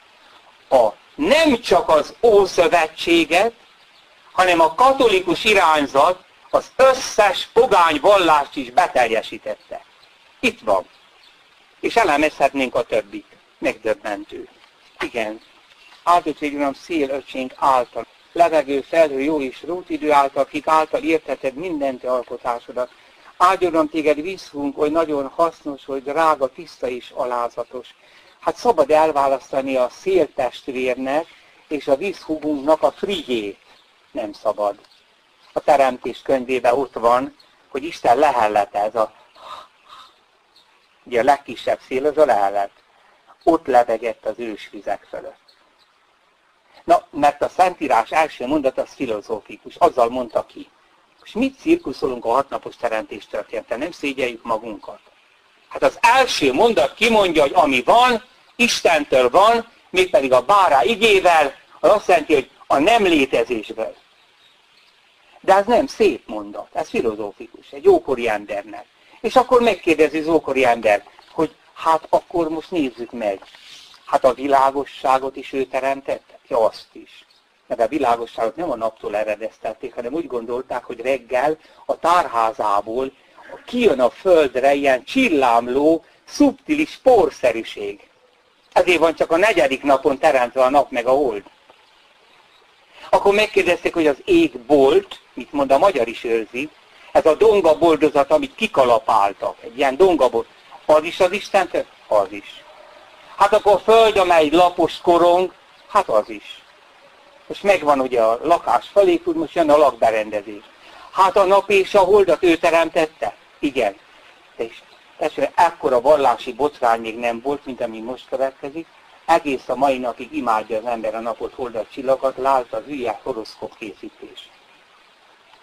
[SPEAKER 2] Nem csak az Ószövetséget, hanem a katolikus irányzat az összes pogány vallást is beteljesítette. Itt van. És elemezhetnénk a többit. Megdöbbentő. Igen. Áldott légy, Uram, szél öcsénk által, levegő, felhő, jó és rótidő által, akik által érteted minden te alkotásodat. Áldjon téged vízhúnk, oly nagyon hasznos, hogy drága, tiszta és alázatos. Hát szabad elválasztani a széltestvérnek és a vízhúgunknak a frigyét. Nem szabad. A Teremtés könyvében ott van, hogy Isten lehellete, ez ugye a legkisebb szél, az a lehellet. Ott lebegett az ősvizek fölött. Na, mert a Szentírás első mondat az filozófikus, azzal mondta ki. És mit cirkuszolunk a 6 napos teremtés történeten? Nem szégyeljük magunkat. Hát az első mondat kimondja, hogy ami van, Istentől van, mégpedig a bárá igével, az azt jelenti, hogy a nem létezésből. De ez nem szép mondat, ez filozófikus, egy ókori embernek. És akkor megkérdezi az ókori ember, hogy hát akkor most nézzük meg. Hát a világosságot is ő teremtette? Ja, azt is. Mert a világosságot nem a naptól eredeztették, hanem úgy gondolták, hogy reggel a tárházából kijön a földre ilyen csillámló, szubtilis porszerűség. Ezért van csak a 4. napon teremtve a nap meg a hold. Akkor megkérdezték, hogy az ég bolt, mit mond a magyar is őrzi, ez a dongaboldozat, amit kikalapáltak, egy ilyen dongabold, az is az Istentől? Az is. Hát akkor a föld, amely lapos korong, hát az is. Most megvan ugye a lakás felépül, most jön a lakberendezés. Hát a nap és a holdat ő teremtette? Igen. És testvére, ekkora vallási botrány még nem volt, mint ami most következik. Egész a mai napig imádja az ember a napot, holdat, csillagokat, lásd az hülye horoszkóp készítés.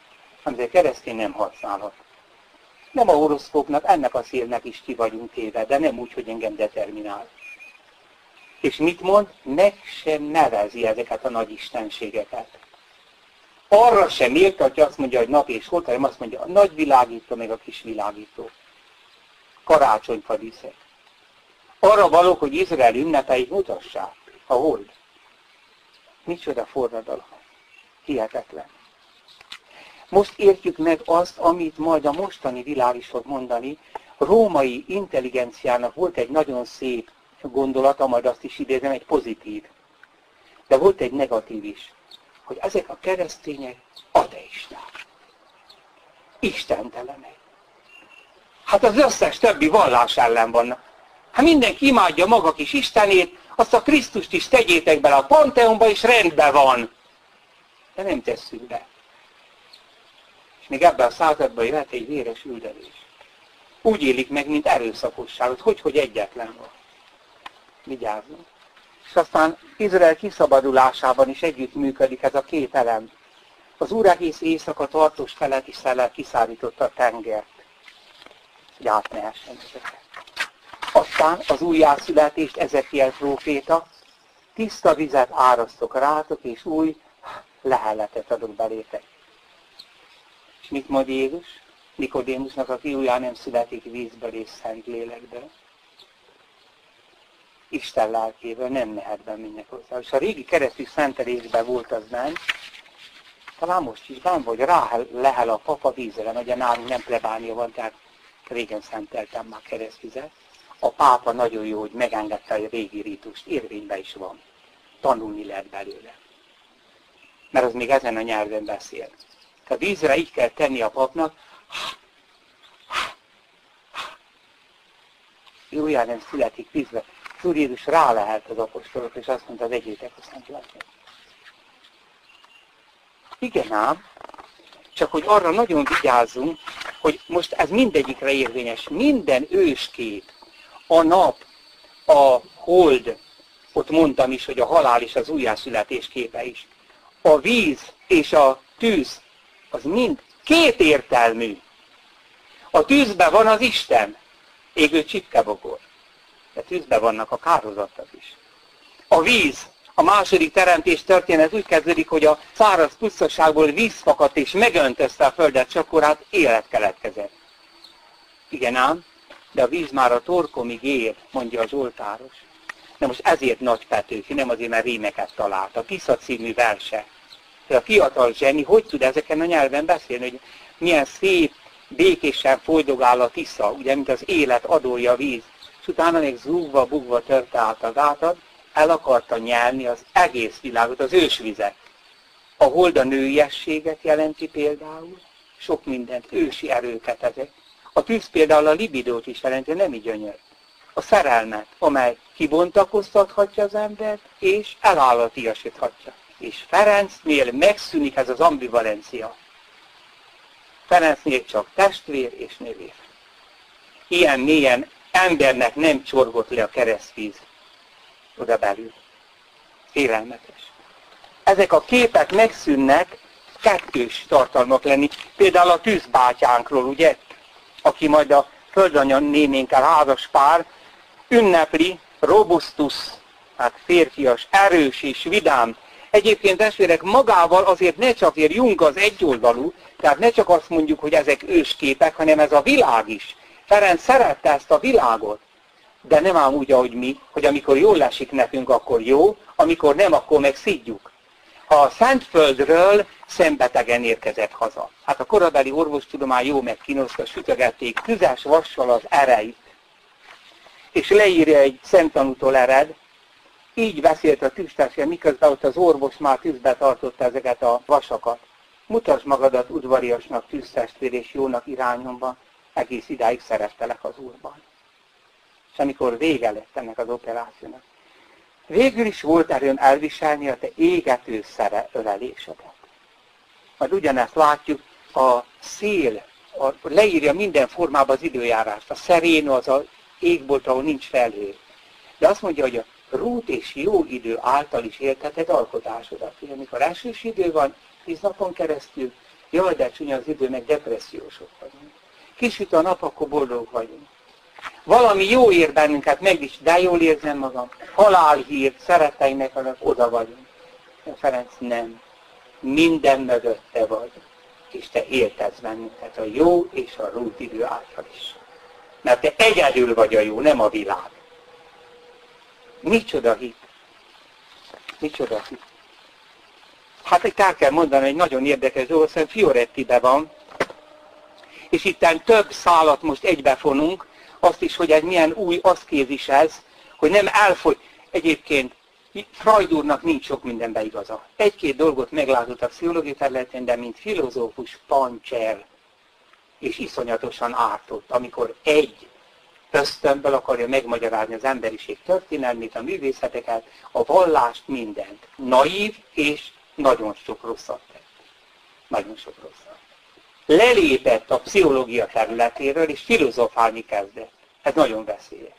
[SPEAKER 2] amit a keresztény nem használhat. Nem a horoszkópnak, ennek a szélnek is ki vagyunk téve, de nem úgy, hogy engem determinál. És mit mond? Meg sem nevezi ezeket a nagy istenségeket. Arra sem méltatja, azt mondja, hogy nap és hold, hanem azt mondja, a nagy világító, meg a kis világító. Karácsonyfa díszek. Arra valók, hogy Izrael ünnepeit mutassák, a hold. Micsoda forradalom. Hihetetlen. Most értjük meg azt, amit majd a mostani világ is fog mondani. A római intelligenciának volt egy nagyon szép gondolata, majd azt is idézem, egy pozitív. De volt egy negatív is, hogy ezek a keresztények ateisták. Istentelenek. Hát az összes többi vallás ellen vannak. Hát mindenki imádja maga kis Istenét, azt a Krisztust is tegyétek bele a Panteonba, és rendben van. De nem tesszük be. És még ebben a században jöhet egy véres üldözés. Úgy élik meg, mint erőszakosságot, hogy egyetlen van. Vigyázzunk. És aztán Izrael kiszabadulásában is együtt működik ez a két elem. Az Úr egész éjszaka tartós keleti szellel kiszállította a tengert, hogy átmehessen ezeket. Aztán az újjászületést Ezekiel próféta, tiszta vizet árasztok rátok, és új leheletet adok belétek. És mit mond Jézus? Nikodémusnak, aki újjá nem születik vízből és szent lélekből. Isten lelkéből nem mehet be mindnek hozzá. És a régi keresztű szentelésben volt az nem, talán most is van, vagy rá lehel a papa vízre, ugye nálunk nem plebánia van, tehát régen szenteltem már keresztvizet. A pápa nagyon jó, hogy megengedte a régi rítust, érvényben is van. Tanulni lehet belőle. Mert az még ezen a nyelven beszél. A vízre így kell tenni a papnak, újjá nem születik vízbe. Az Úr Jézus rá lehet az apostolok, és azt mondta, vegyétek a szent lelket. Igen ám, csak hogy arra nagyon vigyázzunk, hogy most ez mindegyikre érvényes. Minden őskép, a nap, a hold, ott mondtam is, hogy a halál és az újjászületés képe is. A víz és a tűz, az mind kétértelmű. A tűzben van az Isten, égő csipkebogor. De tűzben vannak a kárhozatok is. A víz, a második teremtés történet úgy kezdődik, hogy a száraz pusztaságból víz fakadt és megöntözte a földet, csak akkor hát élet keletkezett. Igen ám, de a víz már a torkomig ér, mondja a zsoltáros. De most ezért Nagy Petőfi, nem azért, mert rímeket talált. A Tisza című verse. De a fiatal zseni hogy tud ezeken a nyelven beszélni, hogy milyen szép, békésen folydogál a Tisza, ugye, mint az élet adója a víz. És utána még zúgva-bugva törte át a gátat, el akarta nyelni az egész világot, az ősvizet. A hold a nőiességet jelenti például, sok mindent, ősi erőket ezek. A tűz például a libidót is jelenti, nem így gyönyör. A szerelmet, amely kibontakoztathatja az embert, és elállatiasíthatja. És Ferencnél megszűnik ez az ambivalencia. Ferencnél csak testvér és nővér. Ilyen mélyen embernek nem csorgott le a keresztvíz oda belül. Félelmetes. Ezek a képek megszűnnek kettős tartalmak lenni. Például a tűzbátyánkról, ugye, aki majd a földanya néménkkel házas pár, ünnepli, robusztus, hát férfias, erős és vidám. Egyébként testvérek, magával azért ne csak Jung az egyoldalú, tehát ne csak azt mondjuk, hogy ezek ősképek, hanem ez a világ is. Ferenc szerette ezt a világot, de nem ám úgy, ahogy mi, hogy amikor jól esik nekünk, akkor jó, amikor nem, akkor meg szidjuk. Ha a Szentföldről szembetegen érkezett haza. Hát a korabeli orvostudomány jó megkínozta, sütögették tüzes vassal az ereit. És leírja egy szemtanútól ered, így beszélt a tűztestvér, miközben ott az orvos már tűzbe tartotta ezeket a vasakat. Mutasd magadat udvariasnak, tűztestvér és jónak irányomban, egész idáig szerettelek az Úrban. És amikor vége lett ennek az operációnak, végül is volt erőm elviselni a te égető szere ölelésedet. Majd ugyanezt látjuk, a szél leírja minden formában az időjárást. A szerén az az égbolt, ahol nincs felhő. De azt mondja, hogy a rút és jó idő által is élteted alkotásodat. Amikor esős idő van, 10 napon keresztül, Jaj, de csúnya az idő, meg depressziósok vagyunk. Kisüt a nap, akkor boldog vagyunk. Valami jó ér bennünket, meg is, de jól érzem magam. Halálhírt, szeretteimnek annak oda vagyunk. Ferenc, nem. Minden mögött te vagy. És te éltetsz bennünket a jó és a rossz idő által is. Mert te egyedül vagy a jó, nem a világ. Micsoda hit. Micsoda hit. Hát itt el kell mondani, hogy nagyon érdekes dolog, hiszen Fiorettibe van, és itten több szálat most egybefonunk, azt is, hogy ez milyen új aszkézis ez, hogy nem elfogy. Egyébként Freud úrnak nincs sok mindenbe igaza. Egy-két dolgot meglátott a pszichológiai területén, de mint filozófus pancser, és iszonyatosan ártott, amikor egy ösztönből akarja megmagyarázni az emberiség történelmét, a művészeteket, a vallást, mindent. Naív és nagyon sok rosszat tett. Nagyon sok rosszat. Lelépett a pszichológia területéről, és filozofálni kezdett. Ez nagyon veszélyes.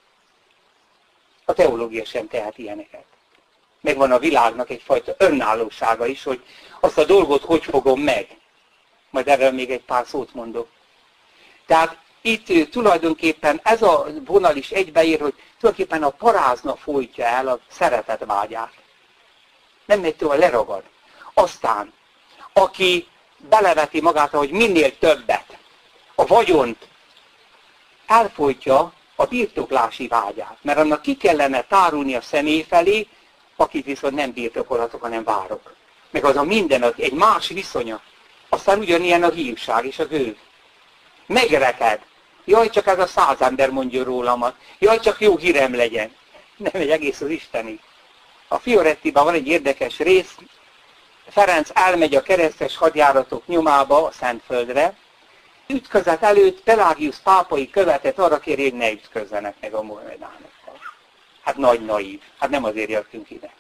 [SPEAKER 2] A teológia sem tehet ilyeneket. Megvan a világnak egyfajta önállósága is, hogy azt a dolgot hogy fogom meg. Majd erről még egy pár szót mondok. Tehát itt tulajdonképpen ez a vonal is egybeér, hogy tulajdonképpen a parázna folytja el a szeretet vágyát. Nem megy tőle, leragad. Aztán, aki beleveti magát, hogy minél többet, a vagyont, elfolytja a birtoklási vágyát. Mert annak ki kellene tárulni a személy felé, akit viszont nem birtokolhatok, hanem várok. Meg az a minden, az egy más viszonya. Aztán ugyanilyen a hívság és a gőg. Megreked. Jaj, csak ez a 100 ember mondja rólamat. Jaj, csak jó hírem legyen. Nem, egy egész az Isteni. A Fiorettiban van egy érdekes rész. Ferenc elmegy a keresztes hadjáratok nyomába a Szentföldre. Ütközet előtt Pelagius pápai követet arra kéri, hogy ne ütközzenek meg a mohamedánokkal. Hát nagy naív. Hát nem azért jöttünk ide.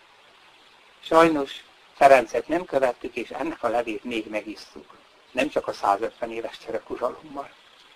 [SPEAKER 2] Sajnos Ferencet nem követtük, és ennek a levét még megisztuk. Nem csak a 150 éves török uralommal.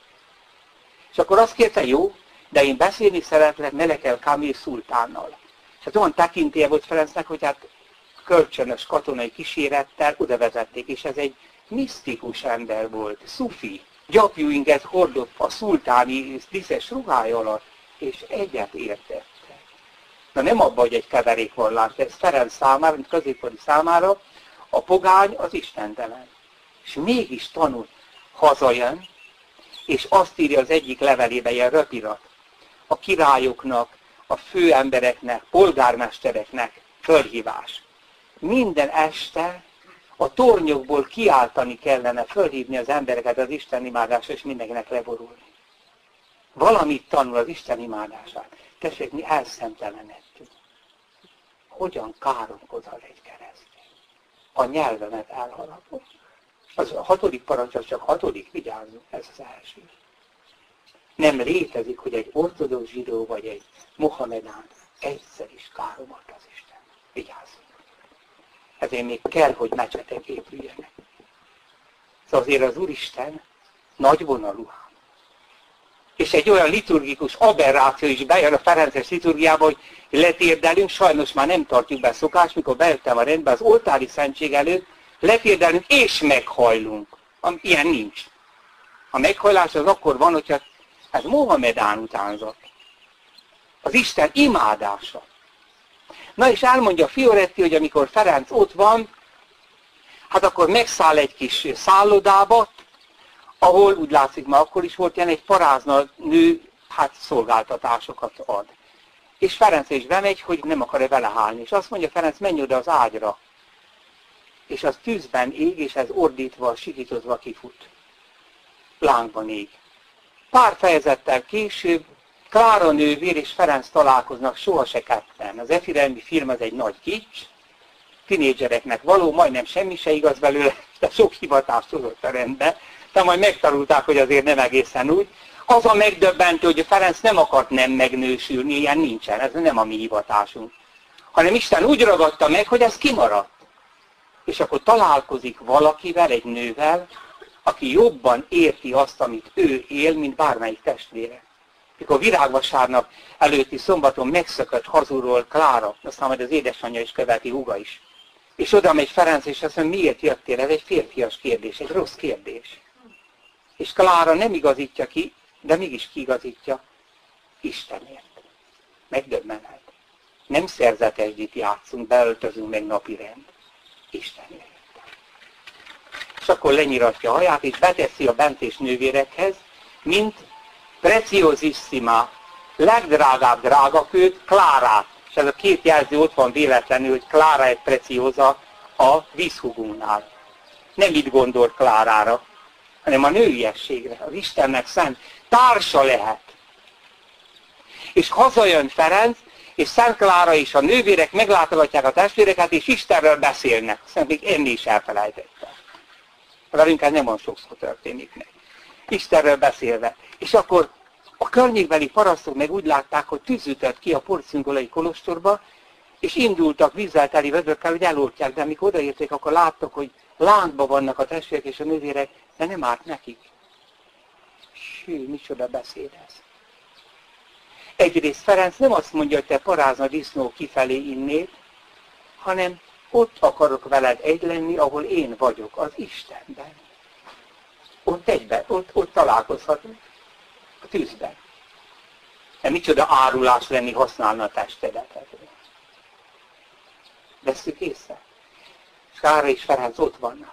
[SPEAKER 2] És akkor azt kérte, jó, de én beszélni szeretlek Melekel Kamil szultánnal. És hát olyan tekintélye volt Ferencnek, hogy hát kölcsönös katonai kísérettel oda vezették, és ez egy misztikus ember volt, szufi. Gyapjúinket hordott a szultáni díszes ruhája alatt, és egyet értette. Na nem abban, hogy egy keverékvallás, de ez Ferenc számára, mint középkori számára, a pogány az istentelen. És mégis tanul, hazajön, és azt írja az egyik levelébe, ilyen röpirat, a királyoknak, a főembereknek, polgármestereknek fölhívás. Minden este a tornyokból kiáltani kellene, fölhívni az embereket az istenimádásra, és mindenkinek leborulni. Valamit tanul az istenimádását. Tessék, mi elszemtelenedtünk. Hogyan káromkodhat egy keresztény? A nyelvemet elharapom. Az a 6. parancs, az csak 6. vigyázzunk, ez az első. Nem létezik, hogy egy ortodox zsidó vagy egy mohamedán egyszer is káromat az Isten. Vigyázzunk. Ezért még kell, hogy mecsetek épüljenek. Szóval azért az Úristen nagyvonalú. És egy olyan liturgikus aberráció is bejön a ferences liturgiába, hogy letérdelünk, sajnos már nem tartjuk be a szokást, mikor bejöttem a rendbe az oltári szentség előtt, letérdelünk és meghajlunk. Ilyen nincs. A meghajlás az akkor van, hogyha ez mohamedán utánzat. Az Isten imádása. Na és elmondja Fioretti, hogy amikor Ferenc ott van, hát akkor megszáll egy kis szállodába, ahol úgy látszik, már akkor is volt ilyen, egy parázna nő, hát szolgáltatásokat ad. És Ferenc is bemegy, hogy nem akar-e vele hálni. És azt mondja Ferenc, menj oda az ágyra. És az tűzben ég, és ez ordítva, sikítozva kifut. Lángban ég. Pár fejezettel később Klára nővér és Ferenc találkoznak, soha se ketten. Az Efirelmi film az egy nagy kics, tinédzsereknek való, majdnem semmi se igaz belőle, de sok hivatást hozott a rendbe, de majd megtanulták, hogy azért nem egészen úgy. Az a megdöbbentő, hogy a Ferenc nem akart nem megnősülni, ilyen nincsen, ez nem a mi hivatásunk. Hanem Isten úgy ragadta meg, hogy ez kimaradt. És akkor találkozik valakivel, egy nővel, aki jobban érti azt, amit ő él, mint bármelyik testvére. Mikor virágvasárnap előtti szombaton megszökött hazulról Klára, aztán majd az édesanyja is követi, húga is. És oda megy Ferenc, és azt mondja, miért jöttél? Ez egy férfias kérdés, egy rossz kérdés. És Klára nem igazítja ki, de mégis kiigazítja Istenért. Megdöbbenhet. Nem szerzetesdit játszunk, beöltözünk meg napirend. Istenért. És akkor lenyiratja a haját, és beteszi a bentés nővérekhez, mint preciosissima, legdrágább drágakőt, Klárát. És ez a két jelző ott van véletlenül, hogy Klára egy preciosa a vízhugunknál. Nem itt gondol Klárára, hanem a nőiességre, az Istennek szent társa lehet. És hazajön Ferenc, és Szent Klára és a nővérek meglátogatják a testvéreket, és Istenről beszélnek. Aztán még enni is elfelejtettem. Velünk ez nem olyan sokszor történik meg. Istenről beszélve. És akkor a környékbeli parasztok meg úgy látták, hogy tűzütött ki a Porciungolai kolostorba, és indultak vízzel teli vödrökkel, hogy eloltják, de amikor odaérték, akkor láttak, hogy lángba vannak a testvérek és a nővérek, de nem árt nekik. Sű, micsoda beszéd ez. Egyrészt Ferenc nem azt mondja, hogy te parázna disznó kifelé innét, hanem ott akarok veled egy lenni, ahol én vagyok, az Istenben. Ott egyben, ott találkozhatunk, a tűzben. De micsoda árulás lenni, használna a testedet. Vesszük észre. Klára és Ferenc ott vannak.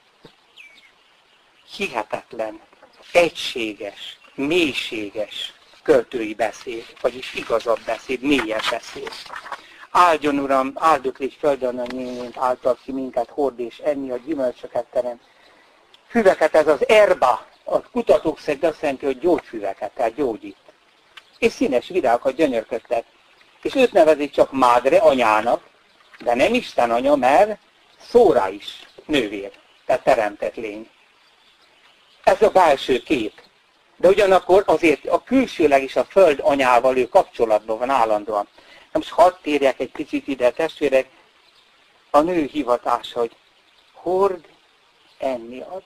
[SPEAKER 2] Hihetetlen, egységes, mélységes költői beszéd, vagyis igazabb beszéd, mélyebb beszéd. Áldjon Uram, áldott légy földön a nyílint, által ki minket, hord és enni, a gyümölcsöket teremt. Füveket, ez az erba, a kutatók szerint azt jelenti, hogy gyógyfüveket, tehát gyógyít. És színes virágokat gyönyörködtek. És őt nevezik csak Mádre, anyának, de nem Isten anya, mert Szóra is nővér, tehát teremtett lény. Ez a belső kép. De ugyanakkor azért a külsőleg is a föld anyával ő kapcsolatban van állandóan. Na most hadd térjek egy picit ide, testvérek, a nő hivatása, hogy hord, enni ad.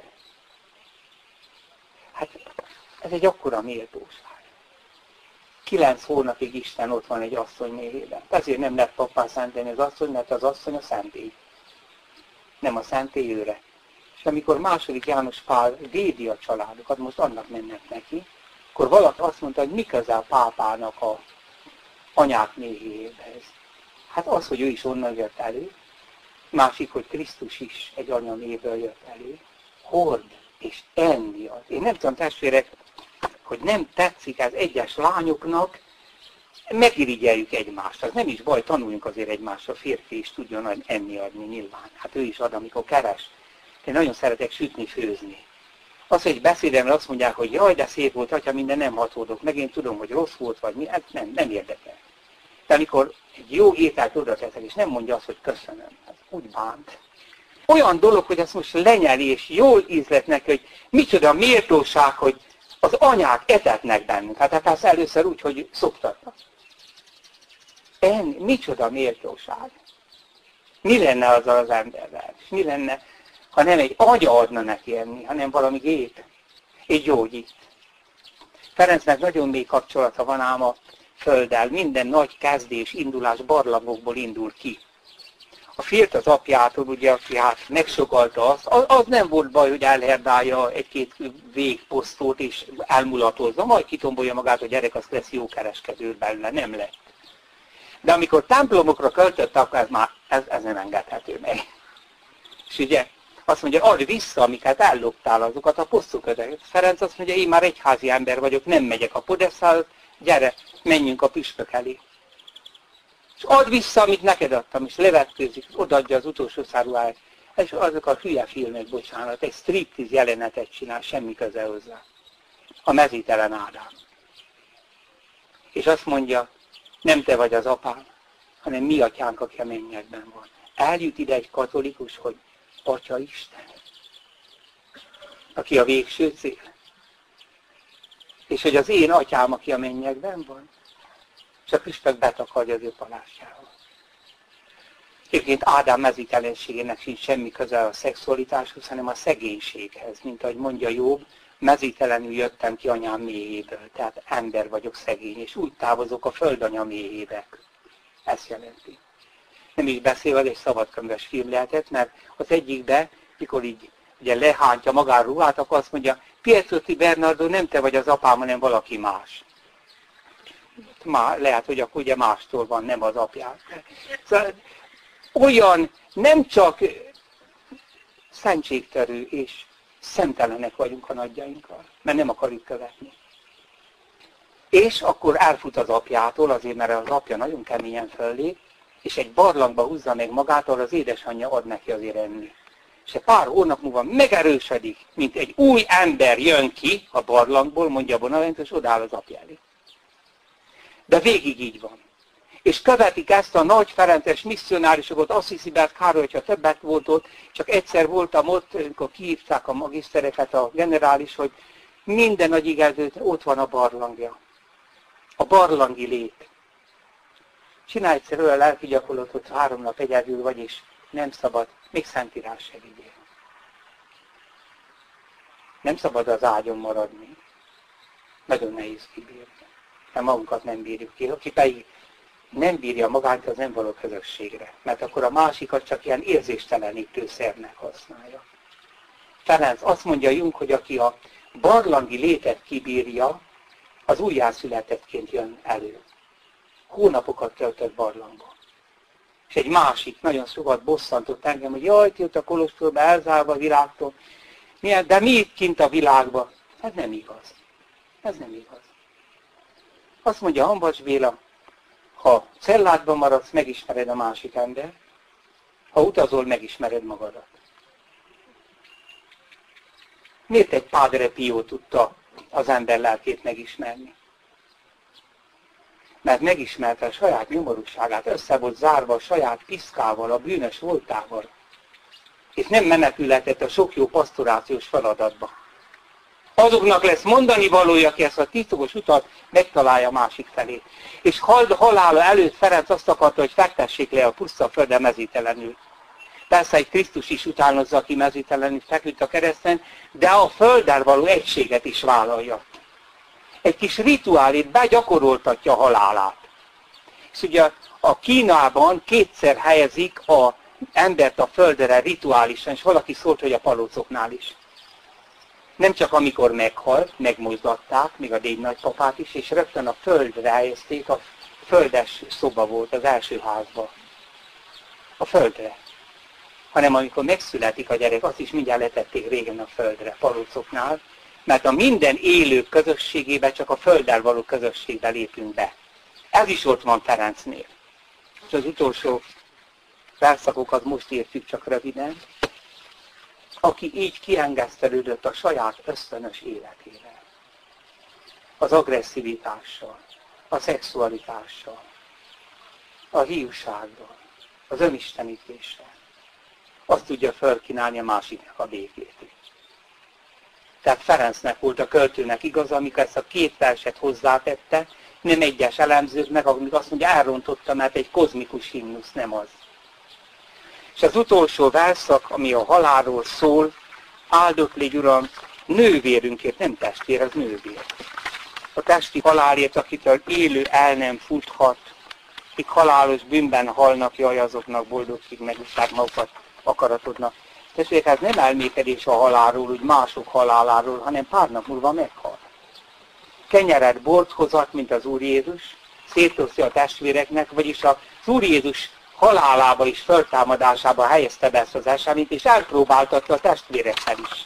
[SPEAKER 2] Hát ez egy akkora méltóság. 9 hónapig Isten ott van egy asszony méhében. Ezért nem lehet pappá szentelni az asszony, mert az asszony a szentély. Nem a szentély őre. És amikor II. János Pál védi a családokat, most annak mennek neki, akkor valaki azt mondta, hogy mi közel pápának a anyák méhéhez. Hát az, hogy ő is onnan jött elő, másik, hogy Krisztus is egy anya méhből jött elő. Hord és enni az. Én nem tudom, testvérek, hogy nem tetszik ez egyes lányoknak, megirigyeljük egymást. Az nem is baj, tanuljunk azért egymást, a férfi is tudjon enni adni nyilván. Hát ő is ad, amikor keres. Én nagyon szeretek sütni, főzni. Az, hogy beszédemre azt mondják, hogy jaj, de szép volt, atya, minden nem hatódok meg, én tudom, hogy rossz volt, vagy mi, hát nem érdekel. De amikor egy jó ételt oda teszek, és nem mondja azt, hogy köszönöm, az úgy bánt. Olyan dolog, hogy azt most lenyeli, és jól ízlet neki, hogy micsoda méltóság, hogy az anyák etetnek bennünk. Hát ezt először úgy, hogy szoktatnak. Micsoda méltóság. Mi lenne azzal az emberrel? És mi lenne, ha nem egy agya adna neki enni, hanem valami gép, egy gyógyít. Ferencnek nagyon mély kapcsolata van ám a földdel. Minden nagy kezdés, indulás barlangokból indul ki. A firt az apjától, ugye, aki hát megsokalta azt, az nem volt baj, hogy elherdálja egy-két végposztót és elmulatozza, majd kitombolja magát, hogy gyerek, az lesz jó kereskedő belőle, nem lett. De amikor templomokra költött, akkor ez nem engedhető meg. És ugye azt mondja, add vissza, amiket elloptál, azokat a posztokat. Ferenc azt mondja, én már egyházi ember vagyok, nem megyek a podeszál, gyere, menjünk a püspök elé. És add vissza, amit neked adtam, és levetkőzik, odaadja az utolsó száruáját. És azok a hülye filmek, bocsánat, egy striptease jelenetet csinál, semmi köze hozzá. A mezítelen Ádám. És azt mondja, nem te vagy az apám, hanem mi atyánk, aki a mennyekben van. Eljut ide egy katolikus, hogy Atya Isten, aki a végső cél. És hogy az én atyám, aki a mennyekben van, és a püspök betakarja az ő palástjával. Egyébként Ádám mezítelenségének sincs semmi köze a szexualitáshoz, hanem a szegénységhez. Mint ahogy mondja Jobb, mezítelenül jöttem ki anyám méhéből, tehát ember vagyok szegény, és úgy távozok a földanya méhébe. Ezt jelenti. Nem is beszélve, egy szabadkönyves film lehetett, mert az egyikbe, mikor így ugye lehántja magára ruhát, akkor azt mondja, Pietro Di Bernardo, nem te vagy az apám, hanem valaki más. Lehet, hogy akkor ugye mástól van, nem az apját. Szóval olyan nem csak szentségterű és szemtelenek vagyunk a nagyjainkkal, mert nem akarjuk követni. És akkor elfut az apjától, azért mert az apja nagyon keményen föllép, és egy barlangba húzza meg magától, az édesanyja ad neki azért enni. És egy pár hónap múlva megerősödik, mint egy új ember jön ki a barlangból, mondja Bonaventure, és odáll az apja elé. De végig így van. És követik ezt a nagy ferences misszionárisokat, Assisi-Bert Károly, hogyha többet volt ott, csak egyszer voltam ott, amikor kiírták a magisztereket, a generális, hogy minden nagy igazőt ott van a barlangja. A barlangi lét. Csinálj egyszer olyan lelki gyakorlatot, 3 nap egyedül vagy, és nem szabad, még Szentírás se vigyél. Nem szabad az ágyon maradni. Nagyon nehéz kibírni. Mert magunkat nem bírjuk ki. Aki pedig nem bírja magát, az nem való közösségre. Mert akkor a másikat csak ilyen érzéstelenítőszernek használja. Ferenc azt mondja Jung, hogy aki a barlangi létet kibírja, az újjászületettként jön elő. Hónapokat töltött barlangban. És egy másik nagyon sokat bosszantott engem, hogy jaj, ti ott a kolostorba elzárva a világtól. De mi itt kint a világban? Ez nem igaz. Ez nem igaz. Azt mondja Hamvas Béla, ha celládban maradsz, megismered a másik ember, ha utazol, megismered magadat. Miért egy Padre Pio tudta az ember lelkét megismerni? Mert megismerte a saját nyomorúságát, össze volt zárva a saját piszkával, a bűnös voltával. És nem menekülhetett a sok jó pastorációs feladatba. Azoknak lesz mondani valója, aki ezt a titokos utat megtalálja a másik felé. És halála előtt Ferenc azt akarta, hogy fektessék le a puszta földre mezítelenül. Persze egy Krisztus is utánozza, aki mezítelenül feküdt a kereszten, de a földdel való egységet is vállalja. Egy kis rituálét begyakoroltatja a halálát. És ugye a Kínában 2-szer helyezik az embert a földre rituálisan, és valaki szólt, hogy a palócoknál is. Nem csak amikor meghalt, megmozgatták, még a 4 nagypapát is, és rögtön a földre helyezték, a földes szoba volt az első házban. A földre. Hanem amikor megszületik a gyerek, azt is mindjárt letették régen a földre, palócoknál, mert a minden élő közösségébe csak a földdel való közösségbe lépünk be. Ez is ott van Ferencnél. És az utolsó verszakokat most értjük csak röviden. Aki így kiengesztelődött a saját ösztönös életével. Az agresszivitással, a szexualitással, a hiúsággal, az önistenítéssel. Azt tudja fölkínálni a másiknak a békét. Tehát Ferencnek volt a költőnek igaza, amikor ezt a 2 verset hozzátette, nem egyes elemzőknek, amikor azt mondja, elrontotta, mert egy kozmikus himnusz, nem az. És az utolsó verszak, ami a halálról szól, áldott légy Uram, nővérünkért, nem testvér, az nővér. A testi halálért, akitől élő el nem futhat, akik halálos bűnben halnak, jaj, azoknak boldogság megúszták magukat akaratodnak. Testvérek, ez nem elmékedés a halálról, úgy mások haláláról, hanem pár nap múlva meghal. Kenyeret, bort hozat, mint az Úr Jézus, szétosztja a testvéreknek, vagyis az Úr Jézus halálába és föltámadásába helyezte be ezt az eseményt, és elpróbáltatta a testvérekkel is.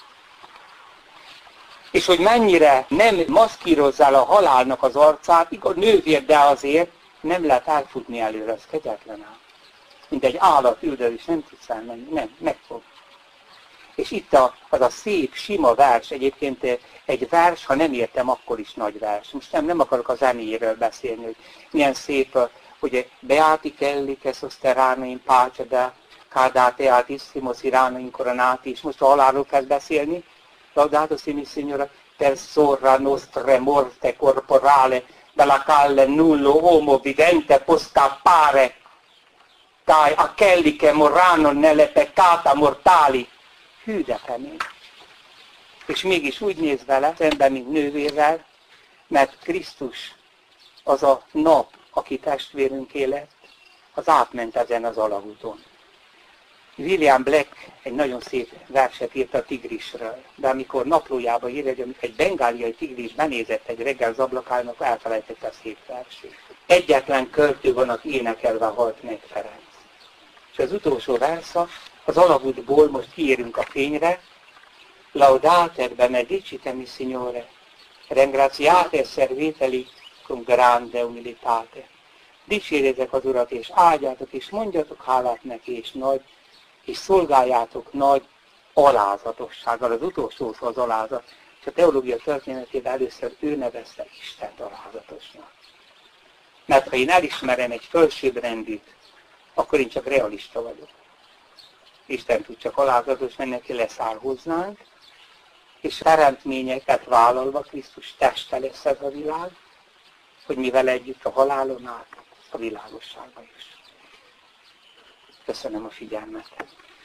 [SPEAKER 2] És hogy mennyire nem maszkírozzál a halálnak az arcát, igaz, nővér, de azért nem lehet elfutni előre, ez kegyetlen ám. Mint egy állat üldöz, és nem tudsz elmenni, nem, megfog. És itt az a szép, sima vers, egyébként egy vers, ha nem értem, akkor is nagy vers. Most nem akarok a zenéjéről beszélni, hogy milyen szép, hogy beati kellik sosterrano in pace da cadate altissimo sirano incoronati, és most a halálról kezd beszélni. Laudato sia il Signore per sorra nostre morte corporale, dalla calle nullo homo vivente può scappare dai a quelli che morranno nelle peccata mortali. Hű, de kemény. És mégis úgy néz vele, szemben, mint nővérrel, mert Krisztus az a nap, aki testvérünk lett, az átment ezen az alagúton. William Black egy nagyon szép verset írt a tigrisről, de amikor naplójába írja, hogy amikor egy bengáliai tigris benézett egy reggel az ablakán, akkor elfelejtette a szép versét. Egyetlen költő van, aki énekelve halt meg, Ferenc. És az utolsó versza, az alagútból most kiérünk a fényre, Laudate benedicite mi Signore, ringraziate serviteli con grande umilitate. Dicsérjétek az Urat, és áldjátok, és mondjatok hálát neki, és szolgáljátok nagy alázatossággal. Az utolsó szó az alázat, és a teológia történetében először ő nevezte Istent alázatosnak. Mert ha én elismerem egy fölsőbbrendűt, akkor én csak realista vagyok. Isten tud csak alázatos, mert neki leszáll hozzánk, és teremtményeket vállalva Krisztus teste lesz ez a világ, hogy mivel együtt a halálon át a világosságba is. Köszönöm a figyelmet.